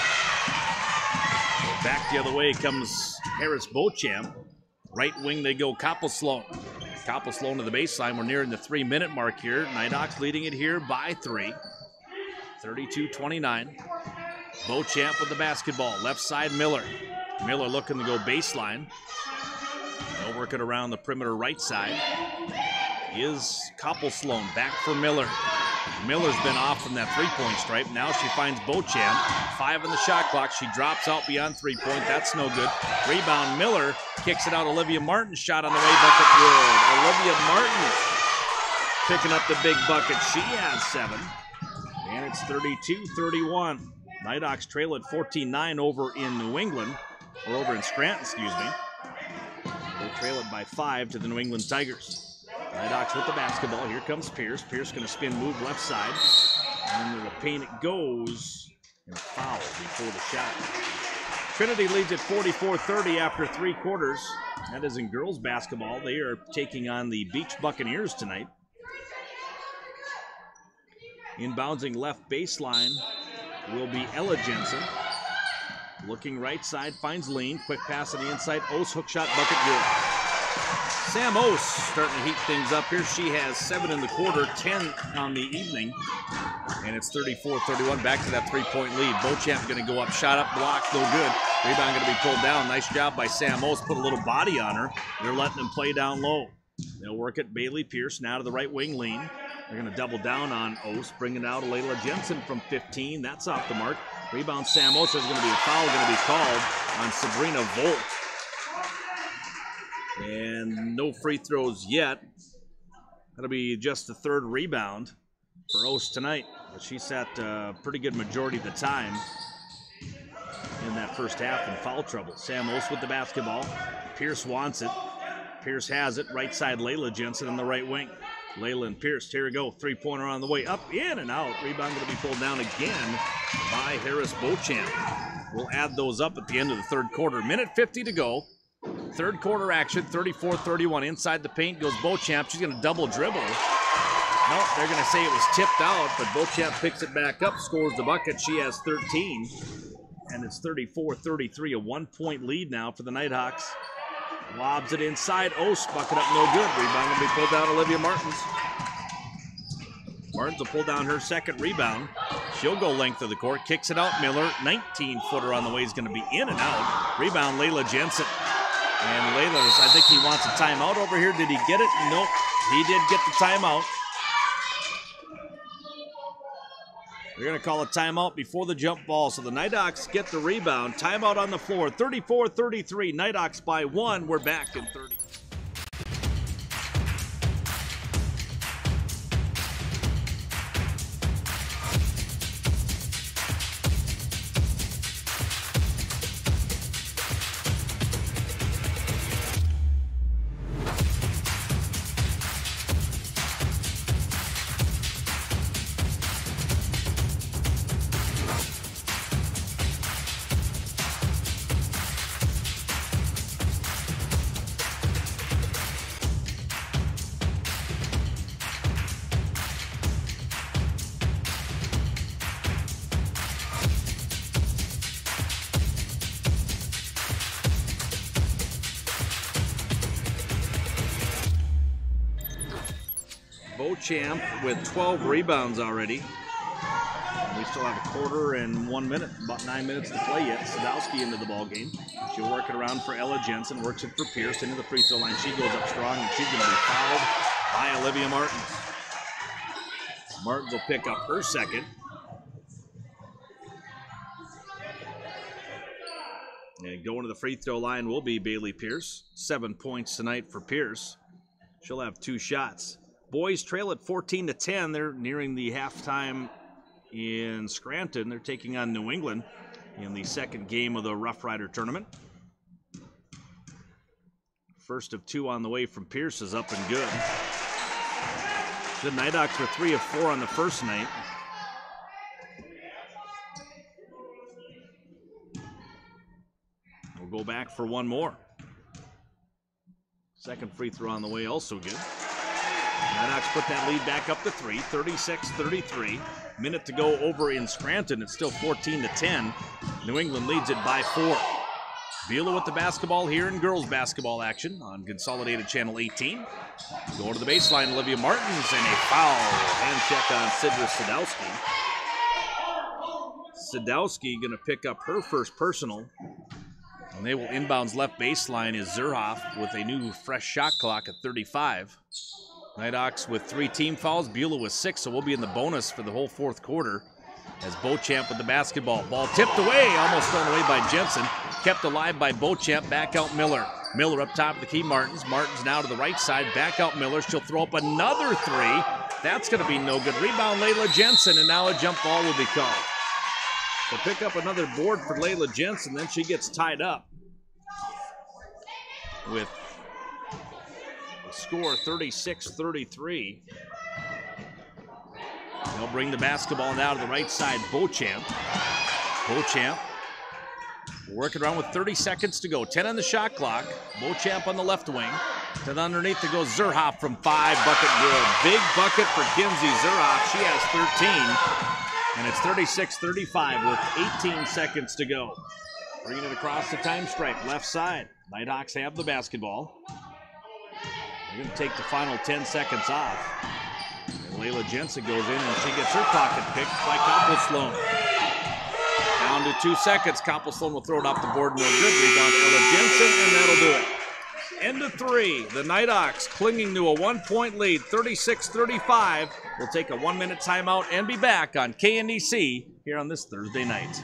Back the other way comes Harris Beauchamp. Right wing they go Koppel-Sloan. Koppel-Sloan to the baseline. We're nearing the three minute mark here. Nighthawks leading it here by three. thirty-two twenty-nine. Beauchamp with the basketball. Left side Miller. Miller looking to go baseline. They'll work it around the perimeter right side. Is Koppel-Sloan back for Miller. Miller's been off from that three-point stripe. Now she finds Beauchamp. Five on the shot clock. She drops out beyond three-point. That's no good. Rebound Miller. Kicks it out. Olivia Martin shot on the way. Bucket good. Olivia Martin picking up the big bucket. She has seven. And it's thirty-two thirty-one. Nighthawks trail at fourteen nine over in New England. Or over in Scranton, excuse me. They trail it by five to the New England Tigers. Nighthawks with the basketball. Here comes Pierce. Pierce going to spin move left side. And into the paint it goes. And foul before the shot. Trinity leads at forty-four thirty after three quarters. That is in girls basketball. They are taking on the Beach Buccaneers tonight. Inbouncing left baseline will be Ella Jensen. Looking right side, finds Lean. Quick pass on the inside. Ose, hook shot, bucket good. Sam Ose starting to heat things up here. She has seven in the quarter, ten on the evening. And it's thirty-four thirty-one, back to that three-point lead. Beauchamp going to go up, shot up, blocked, no good. Rebound going to be pulled down. Nice job by Sam Ose, put a little body on her. They're letting them play down low. They'll work it. Bailey Pierce now to the right wing, Lean. They're going to double down on Ose, bringing out Layla Jensen from fifteen. That's off the mark. Rebound Sam Ose. There's going to be a foul going to be called on Sabrina Volt. And no free throws yet. That'll be just the third rebound for Ose tonight. But she sat a pretty good majority of the time in that first half in foul trouble. Sam Ose with the basketball. Pierce wants it. Pierce has it. Right side, Layla Jensen on the right wing. Layla and Pierce, here we go. Three-pointer on the way. Up, in, and out. Rebound going to be pulled down again by Harris Beauchamp. We'll add those up at the end of the third quarter. minute fifty to go. Third quarter action, thirty-four thirty-one. Inside the paint goes Beauchamp. She's going to double dribble. No, they're going to say it was tipped out, but Beauchamp picks it back up, scores the bucket. She has thirteen, and it's thirty-four thirty-three, a one-point lead now for the Nighthawks. Lobs it inside. Ose, bucket up, no good. Rebound will be pulled down, Olivia Martins. Martins will pull down her second rebound. She'll go length of the court, kicks it out. Miller, nineteen-footer on the way, is going to be in and out. Rebound, Layla Jensen. And Layla's, I think he wants a timeout over here. Did he get it? Nope. He did get the timeout. They're going to call a timeout before the jump ball, so the Nighthawks get the rebound. Timeout on the floor, thirty-four thirty-three. Nighthawks by one. We're back in thirty. Beauchamp with twelve rebounds already. We still have a quarter and one minute, about nine minutes to play yet. Sadowski into the ball game. She'll work it around for Ella Jensen, works it for Pierce into the free throw line. She goes up strong, and she's going to be fouled by Olivia Martins. Martins will pick up her second. And going to the free throw line will be Bailey Pierce. Seven points tonight for Pierce. She'll have two shots. Boys trail at fourteen to ten. They're nearing the halftime in Scranton. They're taking on New England. in the second game of the Rough Rider tournament. First of two on the way from Pierce is up and good. The Nighthawks were three of four on the first night. We'll go back for one more. Second free throw on the way, also good. Nighthawks put that lead back up to three, thirty-six thirty-three. Minute to go over in Scranton. It's still fourteen to ten. New England leads it by four. Beulah with the basketball here in girls basketball action on Consolidated Channel eighteen. Going to the baseline, Olivia Martins, and a foul. Hand check on Sidra Sadowski. Sadowski going to pick up her first personal. And they will inbounds left baseline is Zerhoff with a new fresh shot clock at thirty-five. Nighthawks with three team fouls, Beulah with six, so we'll be in the bonus for the whole fourth quarter as Beauchamp with the basketball. Ball tipped away, almost thrown away by Jensen. Kept alive by Beauchamp, back out Miller. Miller up top of the key, Martins. Martins now to the right side, back out Miller. She'll throw up another three. That's going to be no good. Rebound, Layla Jensen, and now a jump ball will be called. They'll pick up another board for Layla Jensen, then she gets tied up with a score thirty-six thirty-three. They'll bring the basketball now to the right side, Beauchamp. Beauchamp working around with thirty seconds to go. ten on the shot clock. Beauchamp on the left wing. To the underneath to go Zerhoff from five. Bucket good. Big bucket for Kinsey Zerhoff. She has thirteen. And it's thirty-six thirty-five with eighteen seconds to go. Bringing it across the time stripe, left side. Nighthawks have the basketball. They're going to take the final ten seconds off. And Layla Jensen goes in and she gets her pocket picked by Koppel-Sloan. Down to two seconds. Koppel-Sloan will throw it off the board. No good. Rebound Ella Jensen, and that'll do it. End of three. The Nighthawks clinging to a one-point lead, thirty-six thirty-five. We'll take a one-minute timeout and be back on K N D C here on this Thursday night.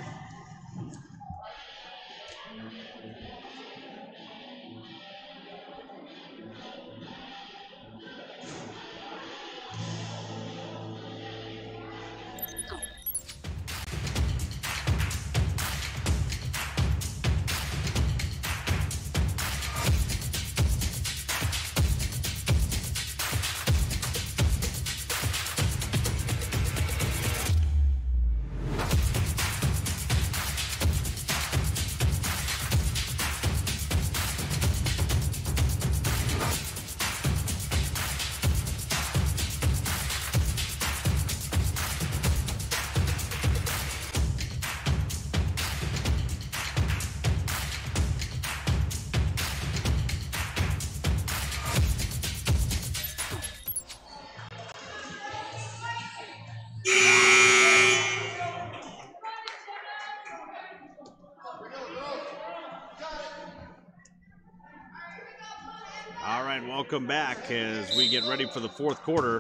Welcome back as we get ready for the fourth quarter.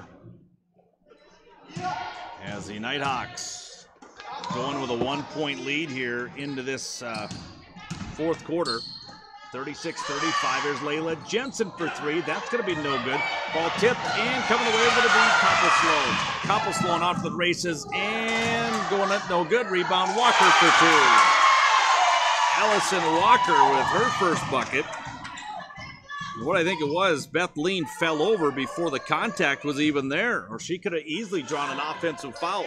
As the Nighthawks going with a one-point lead here into this uh, fourth quarter. thirty-six thirty-five. There's Layla Jensen for three. That's going to be no good. Ball tipped and coming away with a beat. Koppel-Sloan. Koppel-Sloan off to the races and going at no good. Rebound Walker for two. Allison Walker with her first bucket. What I think it was, Beth Lean fell over before the contact was even there, or she could have easily drawn an offensive foul.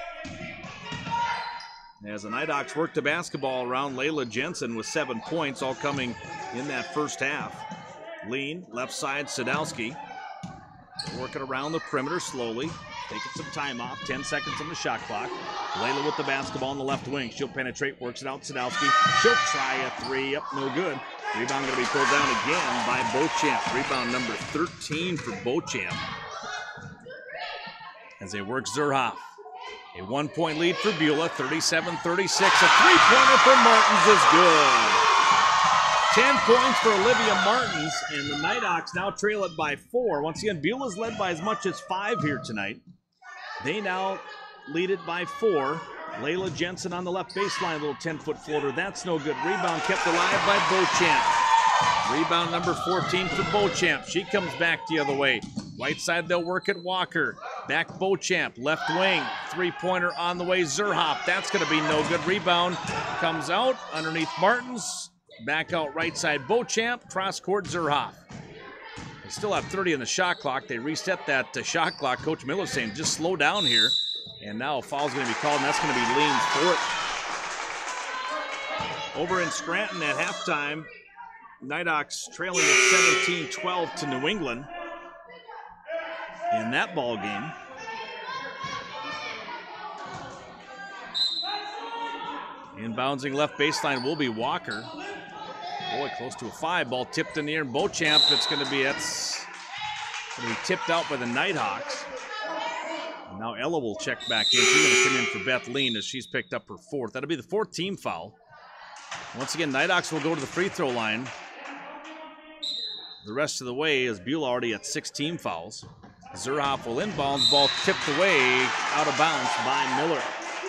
As the Nighthawks work the basketball around Layla Jensen with seven points, all coming in that first half. Lean, left side, Sadowski. Working around the perimeter slowly, taking some time off, ten seconds on the shot clock. Layla with the basketball on the left wing. She'll penetrate, works it out, Sadowski. She'll try a three, up no good. Rebound going to be pulled down again by Beauchamp. Rebound number thirteen for Beauchamp. As they work Zerhoff. A one-point lead for Beulah, thirty-seven thirty-six. A three-pointer for Martins is good. Ten points for Olivia Martins, and the Nighthawks now trail it by four. Once again, Beulah's led by as much as five here tonight. They now lead it by four. Layla Jensen on the left baseline, a little ten-foot floater. That's no good. Rebound kept alive by Beauchamp. Rebound number fourteen for Beauchamp. She comes back the other way. Right side, they'll work at Walker. Back Beauchamp, left wing, three-pointer on the way, Zerhoff. That's going to be no good. Rebound comes out underneath Martins. Back out right side, Beauchamp, cross-court, Zerhoff. They still have thirty on the shot clock. They reset that uh, shot clock. Coach Miller saying just slow down here. And now a foul's going to be called, and that's going to be Lean's fourth. Over in Scranton at halftime, Nighthawks trailing at seventeen twelve to New England in that ball game. Inbouncing left baseline will be Walker. Boy, close to a five. Ball tipped in the air. Beauchamp, it's going to be, it's going to be tipped out by the Nighthawks. And now Ella will check back in. She's going to come in for Beth Lean as she's picked up her fourth. That'll be the fourth team foul. Once again, Nighthawks will go to the free throw line the rest of the way as Beulah already at six team fouls. Zerhoff will inbounds. Ball tipped away out of bounds by Miller.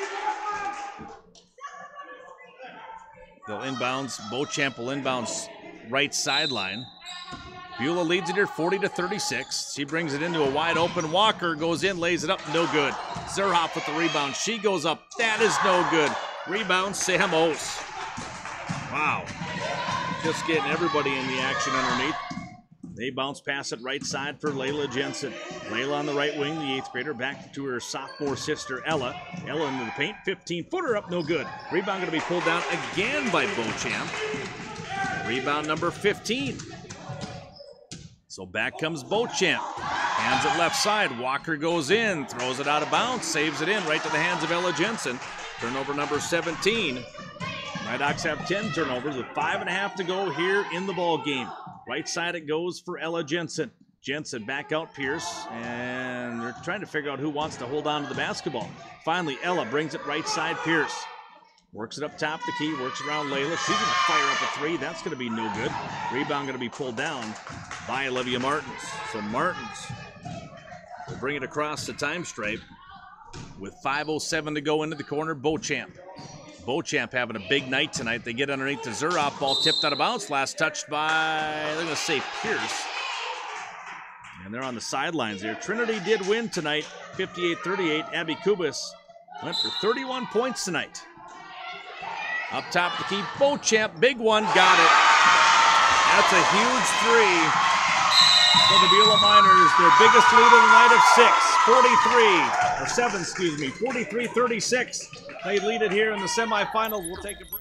They'll inbounds. Beauchamp will inbounds right sideline. Beulah leads it here forty to thirty-six. She brings it into a wide open. Walker goes in, lays it up, no good. Zerhoff with the rebound. She goes up. That is no good. Rebound, Sam Ose. Wow. Just getting everybody in the action underneath. They bounce pass it right side for Layla Jensen. Layla on the right wing, the eighth grader, back to her sophomore sister, Ella. Ella into the paint, fifteen-footer up, no good. Rebound going to be pulled down again by Beauchamp. Rebound number fifteen. So back comes Beauchamp. Hands it left side. Walker goes in, throws it out of bounds, saves it in right to the hands of Ella Jensen. Turnover number seventeen. Nighthawks have ten turnovers with five and a half to go here in the ball game. Right side it goes for Ella Jensen. Jensen back out Pierce, and they're trying to figure out who wants to hold on to the basketball. Finally, Ella brings it right side Pierce. Works it up top the key, works it around Layla. She's going to fire up a three. That's going to be no good. Rebound going to be pulled down by Olivia Martins. So Martins will bring it across the time stripe with five oh seven to go into the corner. Beauchamp. Beauchamp having a big night tonight. They get underneath the Zerhoff. Ball tipped out of bounds. Last touched by, they're going to say Pierce. And they're on the sidelines here. Trinity did win tonight, fifty-eight thirty-eight. Abby Kubis went for thirty-one points tonight. Up top the key, Beauchamp, big one, got it. That's a huge three for the Beulah Miners. Their biggest lead of the night of six, forty-three, or seven, excuse me, forty-three thirty-six. They lead it here in the semifinals. We'll take a break.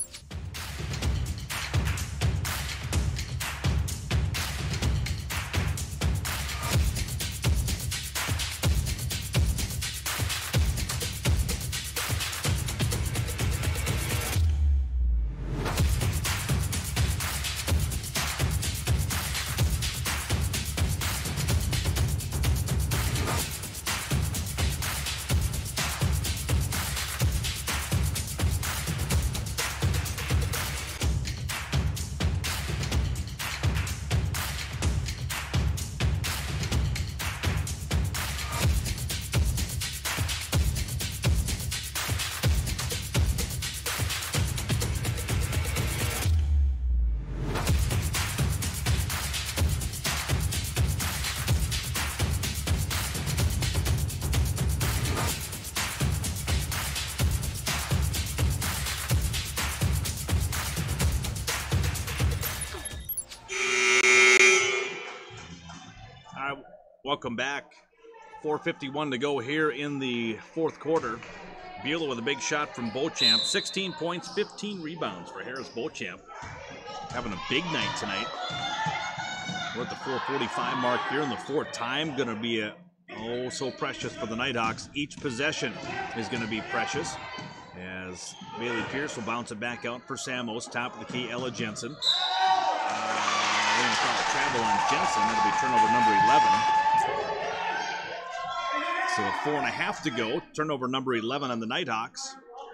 Welcome back. four fifty-one to go here in the fourth quarter. Beulah with a big shot from Beauchamp. sixteen points, fifteen rebounds for Harris Beauchamp. Having a big night tonight. We're at the four forty-five mark here in the fourth. Time going to be a, oh so precious for the Nighthawks. Each possession is going to be precious as Bailey Pierce will bounce it back out for Samos. Top of the key, Ella Jensen. Uh, we're going to call it travel on Jensen. That'll be turnover number eleven. So with four and a half to go, turnover number eleven on the Nighthawks.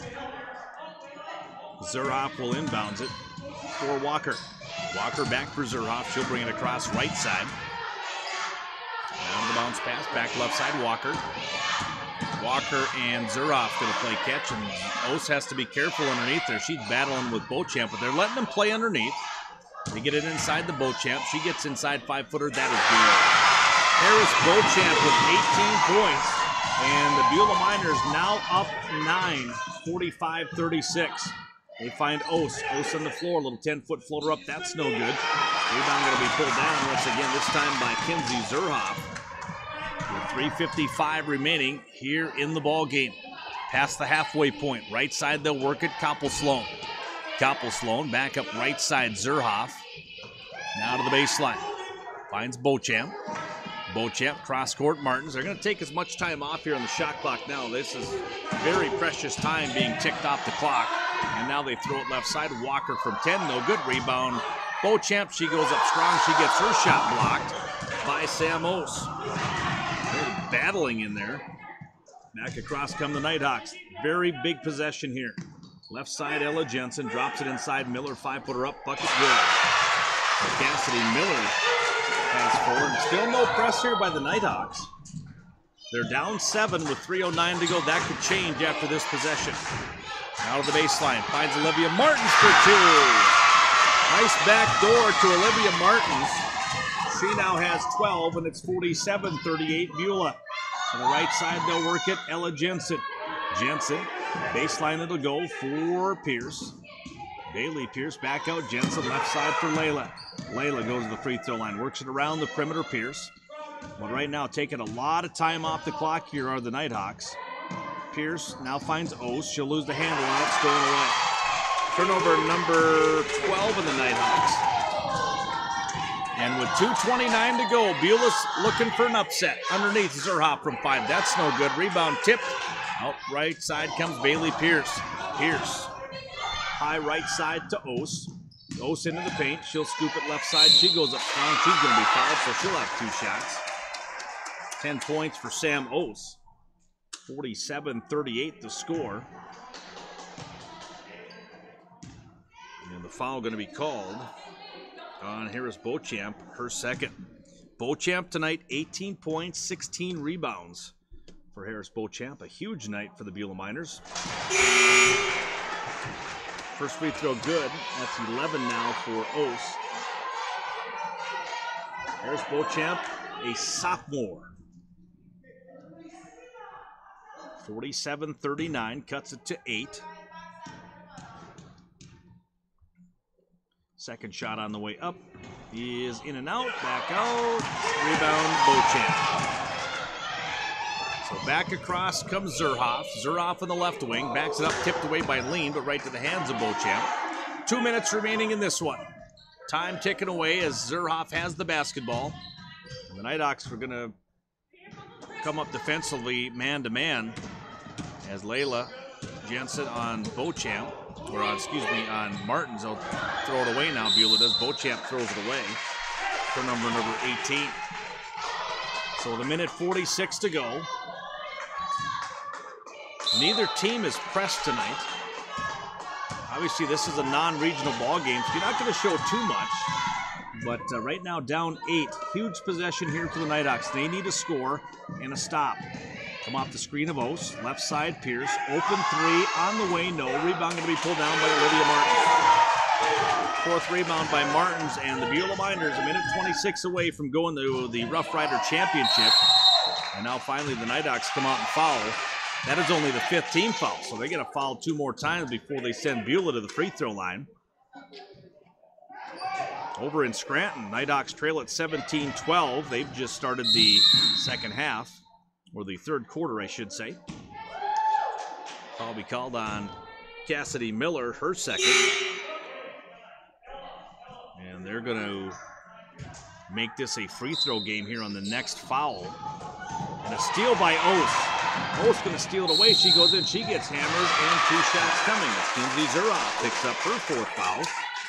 Zerhoff will inbounds it for Walker. Walker back for Zerhoff. She'll bring it across right side. Down the bounce pass, back left side, Walker. Walker and Zerhoff going to play catch, and Ose has to be careful underneath there. She's battling with Beauchamp, but they're letting them play underneath. They get it inside the Beauchamp. She gets inside five-footer. That is good. Harris Beauchamp with eighteen points. And the Beulah Miners now up nine, forty-five thirty-six. They find Ose. Ose on the floor, little ten-foot floater up. That's no good. Rebound going to be pulled down once again, this time by Kinsey Zerhoff. With three fifty-five remaining here in the ball game. Past the halfway point. Right side, they'll work it. Koppel Sloan. Koppel Sloan back up right side. Zerhoff. Now to the baseline. Finds Beauchamp. Beauchamp, cross court, Martins. They're going to take as much time off here on the shot clock now. This is very precious time being ticked off the clock. And now they throw it left side. Walker from ten, no good. Rebound. Beauchamp, she goes up strong. She gets her shot blocked by Sam Ose. They're battling in there. Back across come the Nighthawks. Very big possession here. Left side, Ella Jensen drops it inside. Miller, five-footer up, bucket good. So Cassidy Miller has four. And still no press here by the Nighthawks. They're down seven with three oh nine to go. That could change after this possession. Out of the baseline, finds Olivia Martins for two. Nice back door to Olivia Martins. She now has twelve, and it's forty-seven thirty-eight Beulah. On the right side, they'll work it. Ella Jensen. Jensen, baseline it'll go for Pierce. Bailey Pierce back out. Jensen left side for Layla. Layla goes to the free throw line, works it around the perimeter. Pierce. But right now, taking a lot of time off the clock here are the Nighthawks. Pierce now finds Ose. She'll lose the handle on it, stolen away. Turnover number twelve in the Nighthawks. And with two twenty-nine to go, Beulah's looking for an upset. Underneath Zerhoff from five. That's no good. Rebound tipped. Out right side comes Bailey Pierce. Pierce. High right side to Ose. Ose into the paint. She'll scoop it left side. She goes up strong. She's going to be fouled, so she'll have two shots. Ten points for Sam Ose. forty-seven thirty-eight the score. And the foul going to be called on Harris Beauchamp, her second. Beauchamp tonight, eighteen points, sixteen rebounds for Harris Beauchamp. A huge night for the Beulah Miners. First free throw good. That's eleven now for Ose. Harris Beauchamp, a sophomore. forty-seven thirty-nine, cuts it to eight. Second shot on the way up is in and out, back out, rebound Beauchamp. So back across comes Zerhoff. Zerhoff on the left wing, backs it up, tipped away by Lean, but right to the hands of Beauchamp. Two minutes remaining in this one. Time ticking away as Zerhoff has the basketball. And the Nighthawks are gonna come up defensively man-to-man as Layla Jensen on Beauchamp, or on, excuse me, on Martins. They'll throw it away now, Beulah does. Beauchamp throws it away. Turnover number eighteen. So the minute forty-six to go. Neither team is pressed tonight. Obviously, this is a non-regional ball game, so you're not going to show too much. But uh, right now, down eight. Huge possession here for the Nighthawks. They need a score and a stop. Come off the screen of Ose. Left side, Pierce. Open three. On the way, no. Rebound going to be pulled down by Olivia Martins. Fourth rebound by Martins. And the Beulah Miners, a minute twenty-six away from going to the Rough Rider Championship. And now finally the Nighthawks come out and foul. That is only the fifth team foul. So they get a foul two more times before they send Beulah to the free throw line. Over in Scranton, Nighthawks trail at seventeen twelve. They've just started the second half, or the third quarter, I should say. Foul be called on Cassidy Miller, her second. And they're going to make this a free throw game here on the next foul. And a steal by Ose. Ose going to steal it away. She goes in, she gets hammered, and two shots coming. Kinsey Zerhoff picks up her fourth foul.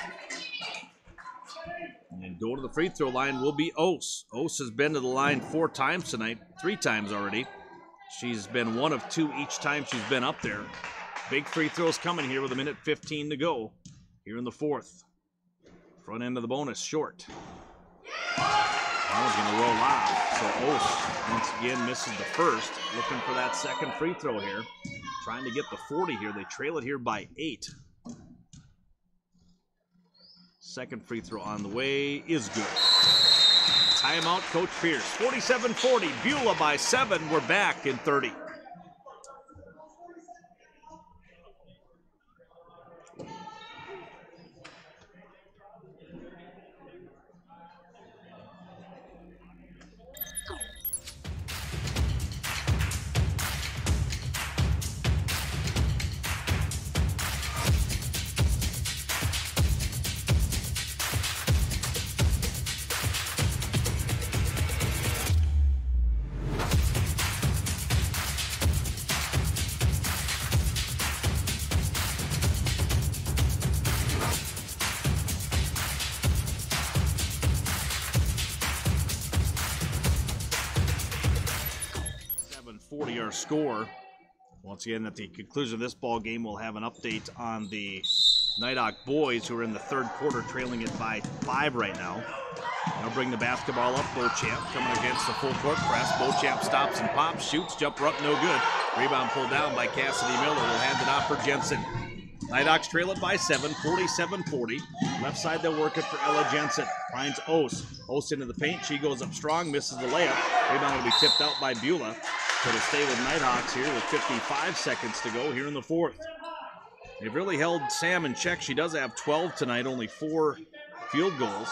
And go to the free throw line will be Ose. Ose has been to the line four times tonight, three times already. She's been one of two each time she's been up there. Big free throws coming here with a minute fifteen to go here in the fourth. Front end of the bonus short. That was going to roll off. So Ose once again misses the first. Looking for that second free throw here. Trying to get the forty here. They trail it here by eight. Second free throw on the way is good. Timeout, Coach Pierce. forty-seven forty, Beulah by seven. We're back in thirty. forty our score. Once again, at the conclusion of this ball game, we'll have an update on the Nighthawk boys, who are in the third quarter, trailing it by five right now. They'll bring the basketball up. Beauchamp coming against the full court press. Beauchamp stops and pops, shoots, jumper up, no good. Rebound pulled down by Cassidy Miller. Will hand it off for Jensen. Nighthawks trail it by seven, forty-seven forty. Left side, they'll work it for Ella Jensen. Finds Ose. Ose into the paint. She goes up strong, misses the layup. Rebound will be tipped out by Beulah. So to stay with Nighthawks here with fifty-five seconds to go here in the fourth. They've really held Sam in check. She does have twelve tonight, only four field goals.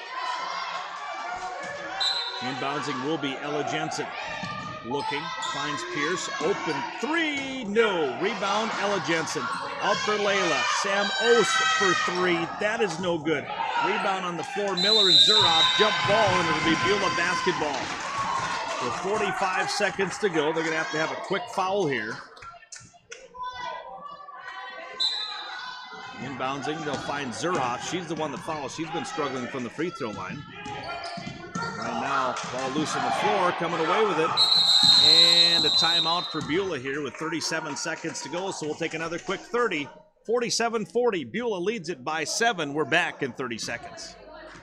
Inbouncing will be Ella Jensen. Looking, finds Pierce, open three, no. Rebound, Ella Jensen. Out for Layla. Sam Ose for three. That is no good. Rebound on the floor. Miller and Zurov jump ball, and it'll be Beulah basketball. With forty-five seconds to go, they're going to have to have a quick foul here. Inbouncing, they'll find Zurhoff. She's the one that fouls. She's been struggling from the free throw line. Right now, ball loose on the floor, coming away with it. And a timeout for Beulah here with thirty-seven seconds to go, so we'll take another quick thirty. forty-seven forty, Beulah leads it by seven. We're back in thirty seconds.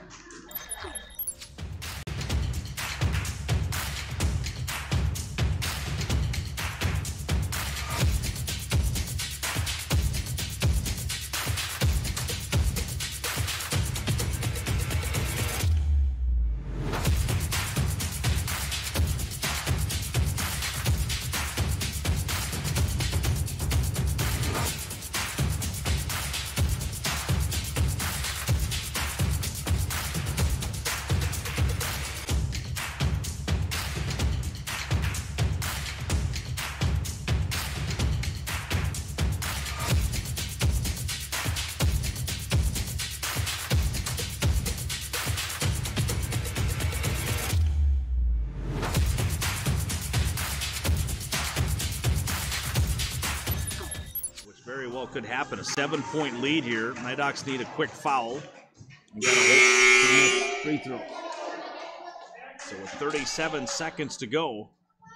Could happen. A seven-point lead here. Nighthawks need a quick foul. And got a hope free throw. So with thirty-seven seconds to go,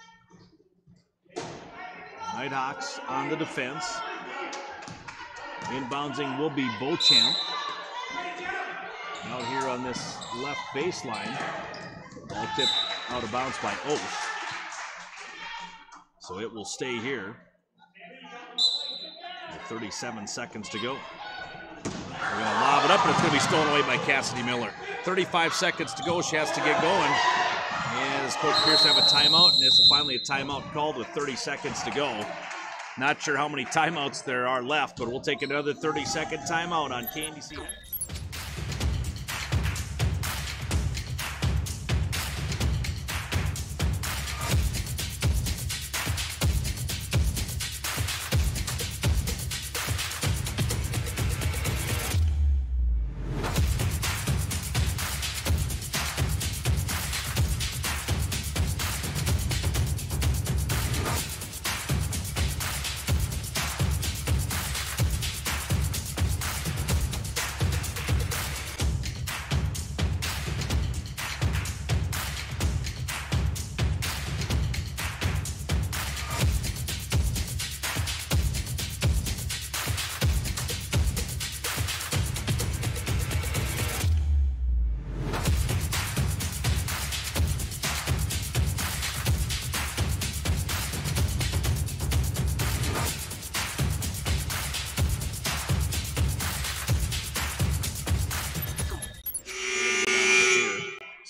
Nighthawks on the defense. Inbouncing will be Beauchamp. Out here on this left baseline. Ball tipped out of bounds by Oath. So it will stay here. thirty-seven seconds to go. We're going to lob it up, and it's going to be stolen away by Cassidy Miller. thirty-five seconds to go. She has to get going. As Coach Pierce have a timeout, and there's finally a timeout called with thirty seconds to go. Not sure how many timeouts there are left, but we'll take another thirty-second timeout on K N D C.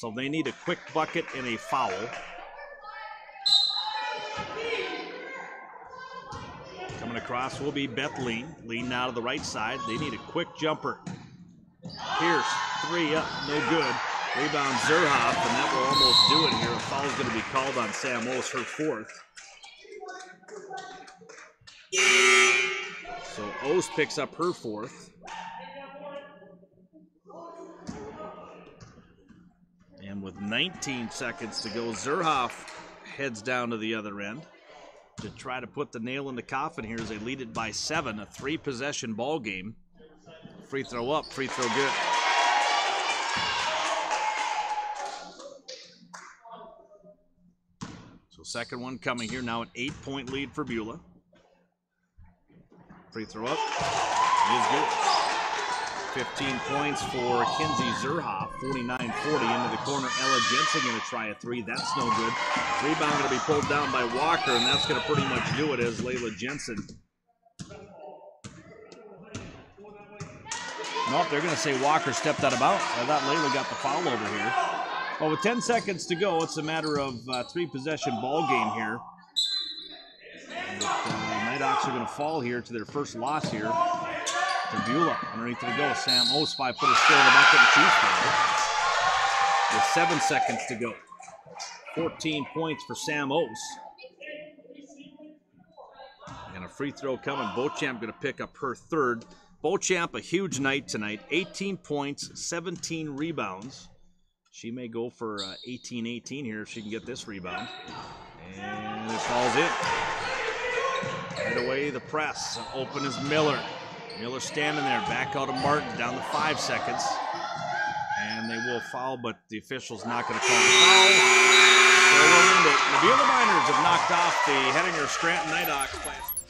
So they need a quick bucket and a foul. Coming across will be Beth Lean. Lean now to the right side. They need a quick jumper. Pierce, three up, no good. Rebound Zerhoff, and that will almost do it here. A foul is going to be called on Sam O's, her fourth. So O's picks up her fourth. And with nineteen seconds to go, Zerhoff heads down to the other end to try to put the nail in the coffin here as they lead it by seven. A three-possession ball game. Free throw up, free throw good. So second one coming here, now an eight-point lead for Beulah. Free throw up is good. fifteen points for Kinsey Zerhoff, forty-nine forty into the corner. Ella Jensen going to try a three. That's no good. Rebound going to be pulled down by Walker, and that's going to pretty much do it as Layla Jensen. Nope, they're going to say Walker stepped out of bounds. I thought Layla got the foul over here. Well, with ten seconds to go, it's a matter of uh, three-possession ball game here. But, uh, Night Hawks are going to fall here to their first loss here to Beulah. Underneath to go, Sam O's five-footer still in the bucket and shoots for it. With seven seconds to go. fourteen points for Sam O's. And a free throw coming. Beauchamp going to pick up her third. Beauchamp, a huge night tonight. eighteen points, seventeen rebounds. She may go for eighteen eighteen here if she can get this rebound. And it falls in. Right away, the press. Open is Miller. Miller standing there. Back out of Martin. Down to five seconds. And they will foul, but the official's not going to call the foul. So we'll end it. The Beulah Miners have knocked off the Hettinger Scranton Night Hawks.